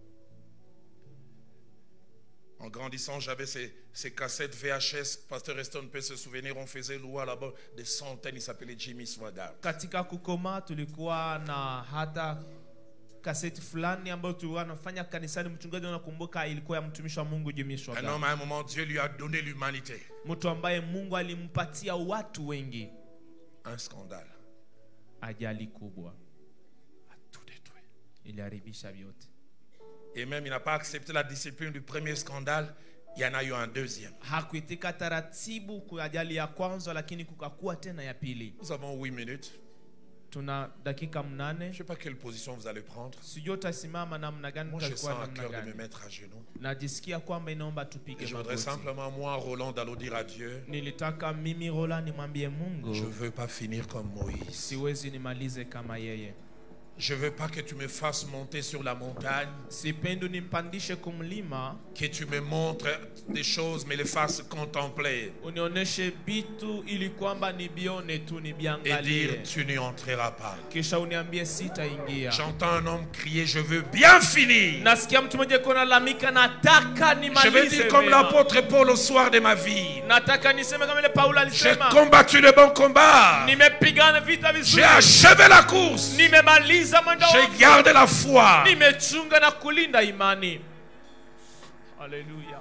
En grandissant, j'avais ces, ces cassettes V H S. Pasteur Eston peut se souvenir, on faisait louer là-bas des centaines. Il s'appelait Jimmy Swaggart.
Katika kukoma tulikuwa na hata kaseti fulani ambayo tulikuwa tunafanya kanisani. Mchungaji anakumbuka ilikuwa ya mtumishi wa Mungu Jimmy
Un
Swaggart.
homme, à un moment, Dieu lui a donné l'humanité.
Mtu ambaye Mungu alimpatia watu wengi.
Un scandale
Ajali kubwa
a tout détruit.
iliharibisha vyote.
Et même, il n'a pas accepté la discipline du premier scandale. Il y en a eu un deuxième.
Hakuitika taratibu kwa ajali ya kwanza, lakini kukakuwa tena ya pili.
Nous avons huit minutes.
Tuna dakika mnane.
Je ne sais pas quelle position vous allez prendre.
Sijui utasimama namna gani,
Moi, je
utakuwa
sens à
namna
cœur de me
gani.
mettre à genoux.
Najisikia kwamba inaomba
Et
tupige
je voudrais
magoti.
simplement, moi, Roland, d'aller dire à Dieu,
Nilitaka mimi Rola nimwambie Mungu,
je ne veux pas finir comme Moïse.
siwezi nimalize kama yeye.
Je ne veux pas que tu me fasses monter sur la montagne,
Sipendi nimpandishe kumlima,
que tu me montres des choses, mais les fasses contempler.
unioneshe bitu ili kwamba nibione tu,
Et dire,
nibiangalie.
tu n'y entreras pas.
Kisha uniambie sitaingia.
J'entends un homme crier, je veux bien finir.
Nasikia mtu mmoja kuna lalamika, nataka
Je vais
nimalize
dire comme
vema.
l'apôtre Paul au soir de ma vie.
Nataka niseme kama ile Paulo
J'ai
alisema,
combattu le bon combat.
nimepigana vita
J'ai
vizuri,
achevé la course.
nimemaliza mwendo
J'ai
wangu,
gardé la foi.
nimechunga na kulinda imani. Haleluya.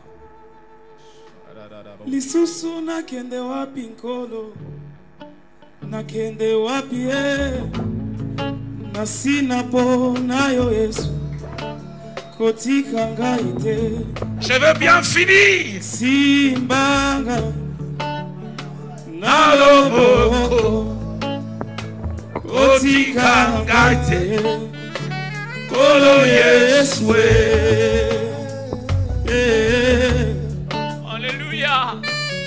Lisusu nakende wapi nkolo, nakende wapi e, na sina po nayo Yesu, kotika ngaite.
Je veux bien finir.
Simbanga na loboko, kotika ngaite. Kolo Yesu e.
Haleluya.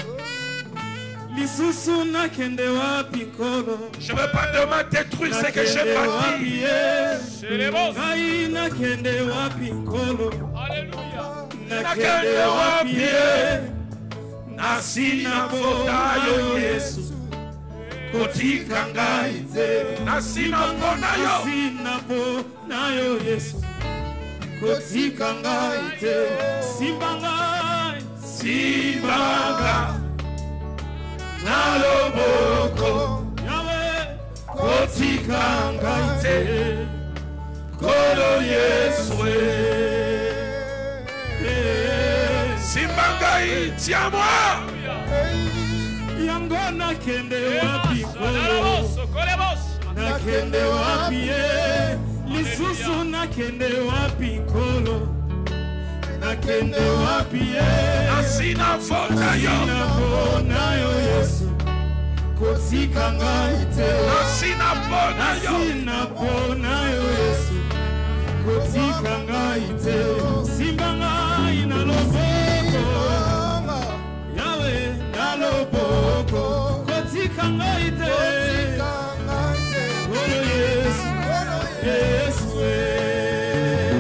Lisusu nakende wapi nkolo,
Je ne veux pas demain détruire ce que j'ai
nakende
bâti.
wapi e.
Shelebos.
Ngai nakende wapi nkolo,
Haleluya.
nakende wapi e.
Na sina ponayo Yesu.
Kotika ngai te.
Na sina ponayo.
Sina po nayo Yesu, kotika ngai te. Simba ngai,
Simbanga. Na loboko.
Yahweh, kotika ngai te.
Kolo Yesu. Simbanga, tiens-moi.
Yango nakende wapi nkolo, nakende wapi e. Lisusu nakende wapi nkolo, nakende wapi e.
Na sina ponayo.
Sina po nayo Yesu, kotika ngai te.
Na sina ponayo.
Sina po nayo Yesu, kotika ngai te. Simba ngai na loboko, Yahweh na loboko, kotika ngai te. Kolo Yesu, Yesu e.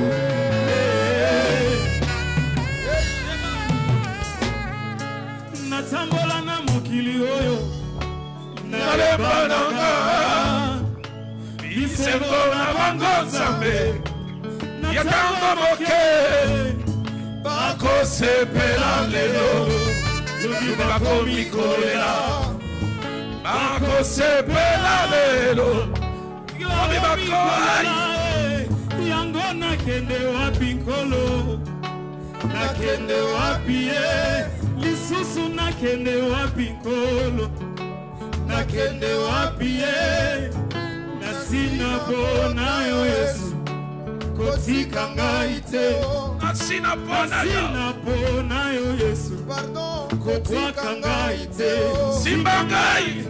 Natambola na mokili oyo,
Nalemba nanga. Bisengo na bango Nzambe. Yakango moke. Bakosepela lelo. Lobi bakomi kolela. Bakosepela lelo. Lobi bakoai.
Yango nakende wapi nkolo, nakende wapi e. Lisusu nakende wapi nkolo, nakende wapi e. Na sina po nayo Yesu, kotika ngai te.
Na sina ponayo.
Sina po nayo Yesu, kotika ngai te.
Simbangai.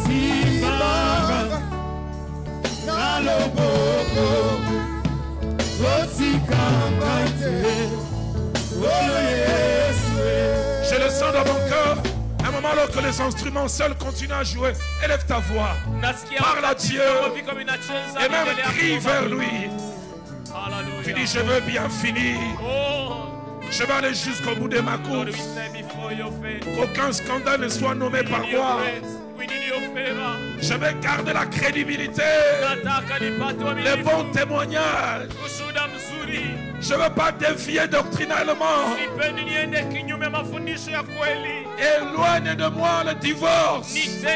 Simba na loboko,
Je le sens dans mon cœur. Un moment alors que les instruments seuls continuent à jouer, élève ta voix, parle à Dieu et même crie vers lui. Tu dis, je veux bien finir. Je vais aller jusqu'au bout de ma course. Qu'aucun scandale ne soit nommé par moi. Je vais garder la crédibilité, les bons témoignages. Je ne veux pas dévier doctrinalement. Éloigne de moi le divorce,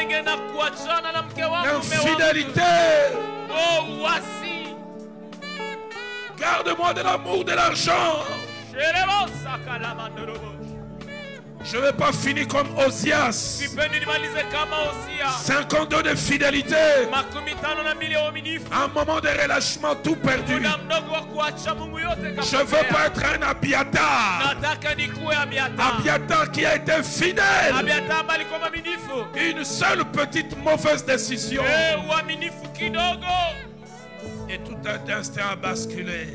l'infidélité. Garde-moi de l'amour, de l'argent. Je ne vais pas finir comme Osias. cinquante ans de fidélité. Un moment de relâchement, tout perdu. Je ne veux pas être un Abiatar. Abiatar qui a été fidèle. Une seule petite mauvaise décision. Et tout un instant a basculé.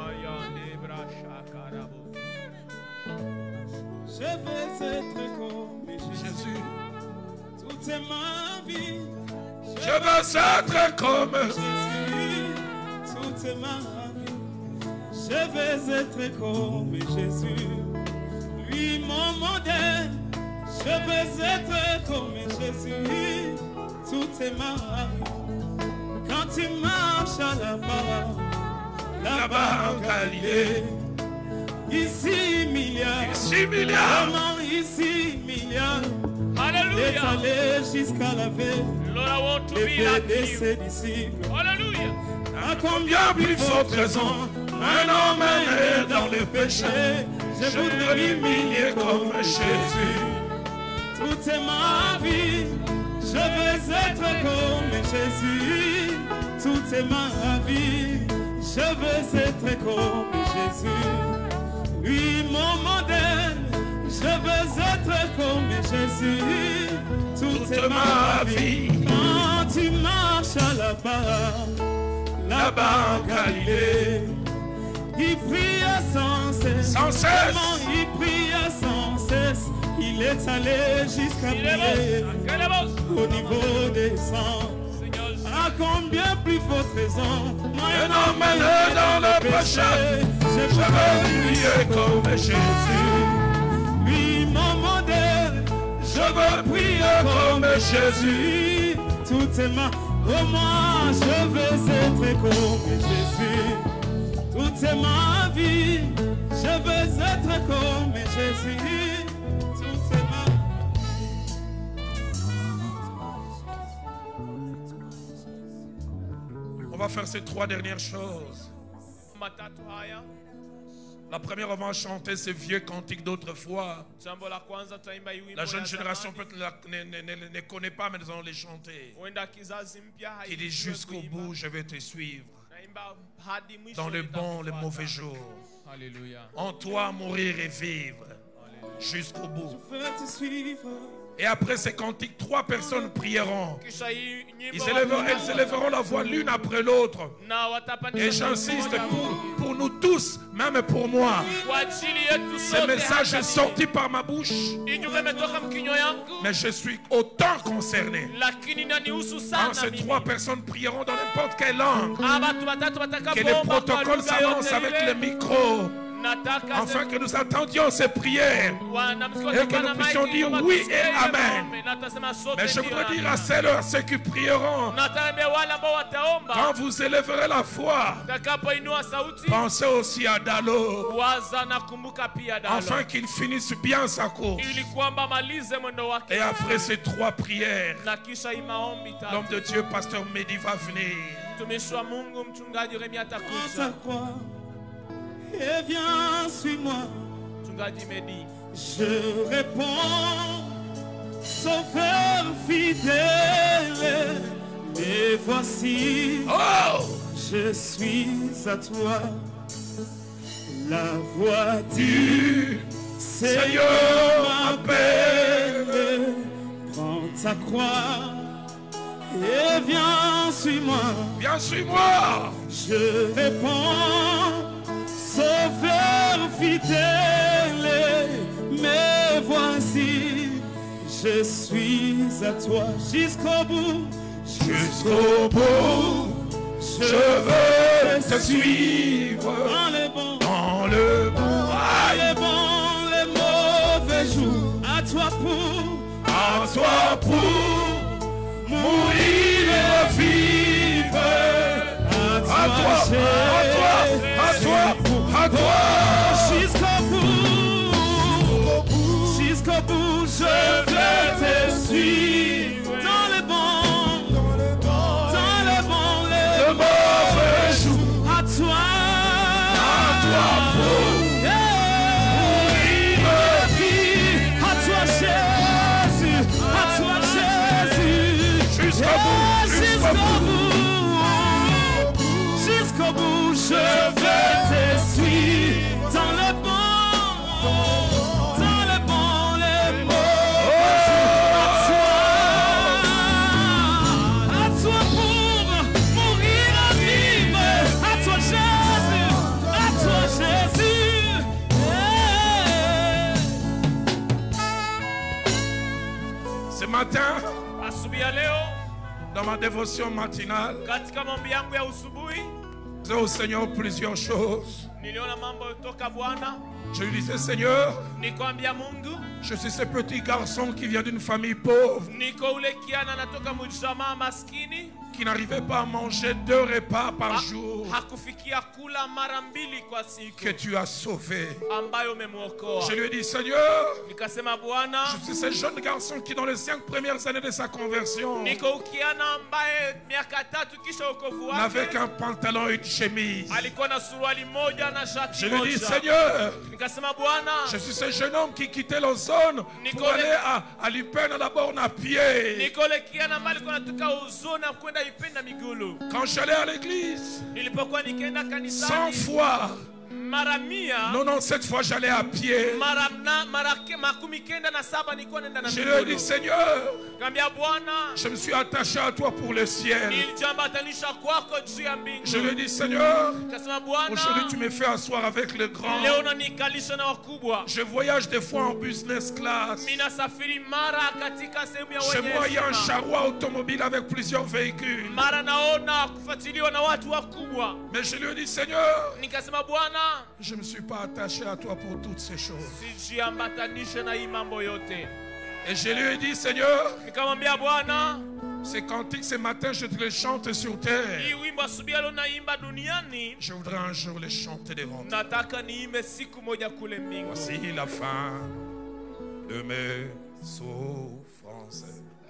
Je veux être comme Jésus. Toute ma vie.
Je veux être comme
Jésus. Toute ma vie. Je veux être comme Jésus. Lui mon modèle. Je veux être comme Jésus. Toute ma vie. Quand tu marches là-bas, là-bas en Galilée. Ici milliard,
ici milliard,
vraiment ici milliard.
Alléluia.
Est allé jusqu'à la veille. Et de ses disciples.
Alléluia.
À combien plus forte raison un homme est dans le péché. Je voudrais l'humilier comme Jésus. Toute ma vie, je veux être comme Jésus. Toute ma vie, je veux être comme Jésus. Lui mon modèle, je veux être comme Jésus. Toute, Toute ma vie. Quand tu marches là-bas, là-bas en Galilée, il prie sans cesse.
Sans cesse.
Vraiment, il prie sans cesse. Il est allé jusqu'à prier au niveau des sangs. À combien plus forte raison
un homme est dans le péché.
Je veux prier comme Jésus. Lui mon modèle. Je veux prier comme Jésus. Toute ma oh moi je veux être comme Jésus. Toute ma vie. Je veux être comme Jésus. Toute ma
On va faire ces trois dernières choses. La première, on va chanter ces vieux cantiques d'autrefois. La jeune génération peut ne, ne, ne, ne connaît pas, mais nous allons les chanter. Qui dit jusqu'au bout, je vais te suivre. Dans le bon, le mauvais jour. En toi, mourir et vivre. Jusqu'au bout. Et après ces cantiques, trois personnes prieront. Ils élèveront, elles élèveront la voix l'une après l'autre. Et j'insiste pour, pour nous tous, même pour moi. Ce message est sorti par ma bouche. Mais je suis autant concerné. Quand ces trois personnes prieront dans n'importe quelle langue, que les protocoles s'avancent avec le micro. Afin que nous attendions ces prières et que nous puissions dire oui et amen. Mais je voudrais dire à celles à ceux qui prieront, quand vous élèverez la foi, pensez aussi à Dalo, afin qu'il finisse bien sa course. Et après ces trois prières, l'homme de Dieu, pasteur Mehdi, va venir.
Et viens, suis-moi. Je réponds, sauveur fidèle. Et voici,
oh!
Je suis à toi. La voix du Seigneur m'appelle. Prends ta croix Et viens, suis-moi.
Viens, suis-moi.
Je réponds, Sauveur fidèle, me voici. Je suis à toi jusqu'au bout.
Jusqu'au bout, je veux te suivre.
Dans les bons,
Dans le bon,
dans les bons, les mauvais jours. À toi pour,
à toi pour mourir et vivre. À toi, à toi, à toi, à toi.
jusqu'au bout, jusqu'au bout, je vais te suivre. Dans les bons, dans les bons, les
Le mauvais jour,
à toi,
à toi pour
yeah.
mourir
À toi Jésus, à toi Jésus,
jusqu'au
yeah.
bout, jusqu'au
jusqu'au
bout.
bout, jusqu'au bout, je vais te suivre. Dans le bon, dans le bon, les mauvais jours. À toi, à toi pour mourir à vivre. À toi Jésus, à toi Jésus. Yeah.
Ce matin,
Asubuhi ya leo
dans ma dévotion matinale,
katika maombi yangu ya usubuhi
je disais au Seigneur plusieurs choses.
niliona mambo kutoka Bwana.
Je lui disais, Seigneur,
Nikwambia Mungu,
je suis ce petit garçon qui vient d'une famille pauvre,
niko ule kiana natoka mjamaa maskini
qui n'arrivait pas à manger deux repas par
ha,
jour,
hakufikia kula mara mbili kwa siku
que tu as sauvé.
ambayo umemwokoa.
Je lui ai dit, Seigneur,
Nikasema Bwana,
je suis ce jeune garçon qui dans les cinq premières années de sa conversion
niko ukiana ambaye miaka tatu kisha wokovu
n'avait
wake
qu'un pantalon et une chemise.
alikuwa na suruali moja na
Je
shati
lui ai dit,
moja.
Seigneur,
Nikasema Bwana,
je suis ce jeune homme qui quittait l'ozone pour
Nicole-
aller à, à l'Hypen à la borne à pied.
niko ule kiana ambaye alikuwa anatoka uzona kwenda ipenda migulu.
Quand j'allais à l'église,
Nilipokuwa nikienda
cent
kanisani
fois,
mara mia
non, non, cette fois j'allais à pied.
mara na mara ke- makumi kenda na saba nilikuwa naenda na
Je lui ai
migulu.
dit, Seigneur,
Kaambia Bwana,
je me suis attaché à toi pour le ciel.
nilijambatanisha kwako juu ya mbingu.
Je lui ai dit, Seigneur,
Kasema Bwana,
aujourd'hui tu me fais asseoir avec le grand.
leo unanikalisha na wakubwa.
Je voyage des fois en business class.
Mimi nasafiri mara katika sehemu ya
Chez moi, il y a un
wenye
charroi automobile avec plusieurs véhicules.
mara naona kufuatiliwa na watu wakubwa.
Mais je lui ai dit, Seigneur,
Nikasema Bwana,
je ne me suis pas attaché à toi pour toutes ces choses.
sijiambatanishe na hii mambo yote.
Et je lui ai dit, Seigneur,
Nikamwambia Bwana,
ces cantiques ce matin, je te les chante sur
hii
terre.
wimbo asubuhi leo naimba duniani,
Je voudrais un jour les chanter devant toi.
nataka niimbe siku moja kule mbingu.
Voici la fin de mes souffrances.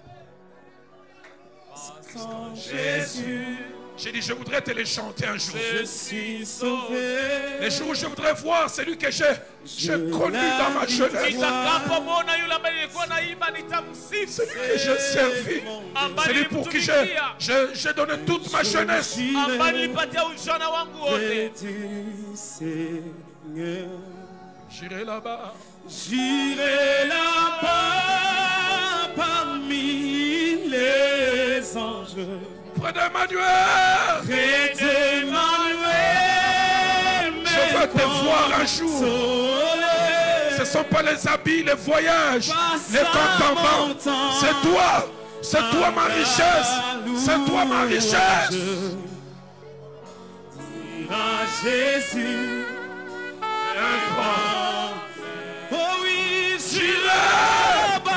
Jésus,
J'ai dit, je voudrais te les chanter un jour.
je suis sauvé.
Les jours où je voudrais voir celui que j'ai j'ai connu dans ma jeunesse,
Nitakapomwona yule ambaye nilikuwa naimba nitamsifu,
celui que j'ai servi, celui pour qui j'ai j'ai- j'ai donné toute ma jeunesse.
ambaye nilipatia ujana wangu wote.
Du Seigneur,
J'irai là-bas,
j'irai là-bas parmi les anges.
près d'Emmanuel.
Près d'Emmanuel,
Je veux te voir un jour.
soleil.
Ce ne sont pas les habits, les voyages, les contentements. C'est toi. C'est toi ma richesse. C'est toi ma richesse.
À Jésus,
Un grand.
oh oui,
J'irai.
là-bas,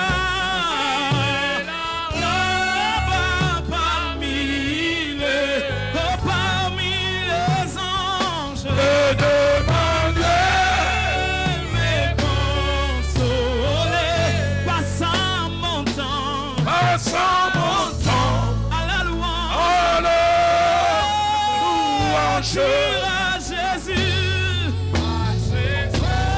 là-bas parmi les, oh, parmi les anges.
Et d'Emmanuel.
Mais consolé, passant mon temps
Passant mon temps.
à la louange.
À la louange.
À Jésus,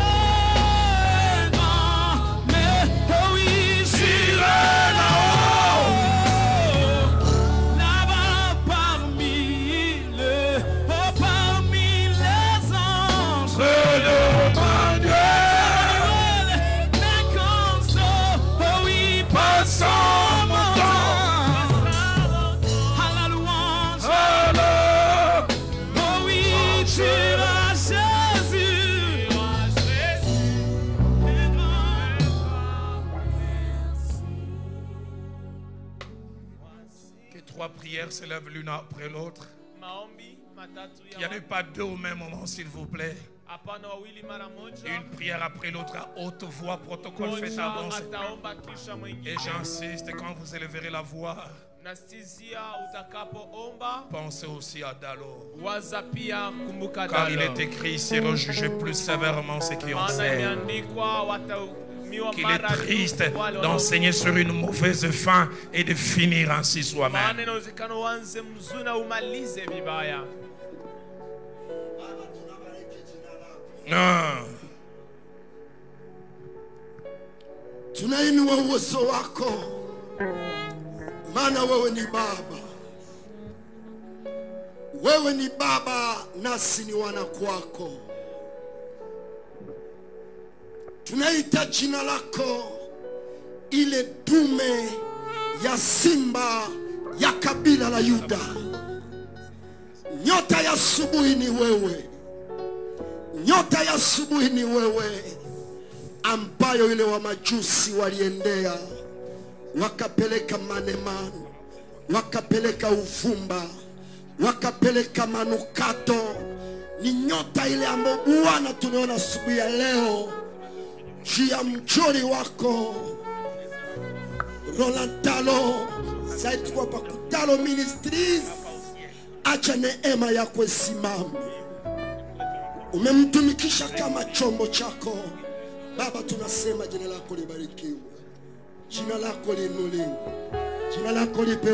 trois prières s'élèvent l'une après l'autre.
Maombi matatu
Il n'y en a pas deux au même moment, s'il vous plaît.
hapana wawili mara moja.
Une prière après l'autre à haute voix, protocole fait
Moja
avancer.
ataomba kisha mwingine.
Et j'insiste, quand vous élèverez la voix,
Nastizia utakapoomba
pensez aussi à Dalo.
waza pia kumbuka
Car il
Dalo.
est écrit, c'est rejuger plus sévèrement ceux qui ont
Maana
servi.
imeandikwa wataumiwa
Qu'il est
mara
triste
dufu wale
d'enseigner sur une mauvaise fin et de finir ainsi
maana
soi-même.
inawezekana uanze mzuri na umalize vibaya.
Non.
Tunainua uwezo wako, maana wewe ni Baba. Wewe ni Baba, nasi ni wana kwako. Tunaita jina lako, ile dume ya simba ya kabila la Yuda. Nyota ya asubuhi ni wewe. Nyota ya asubuhi ni wewe, ambayo ile wa majusi waliendea, wakapeleka manemano, wakapeleka uvumba, wakapeleka manukato. Ni nyota ile ambayo Bwana tunaona asubuhi ya leo juu ya mjoli wako Roland Talo. Zaidi kwa Pakutalo Ministries, acha neema yako isimame. Umemtumikisha kama chombo chako Baba, tunasema jina lako libarikiwe, jina lako liinuliwe, jina lako lipewe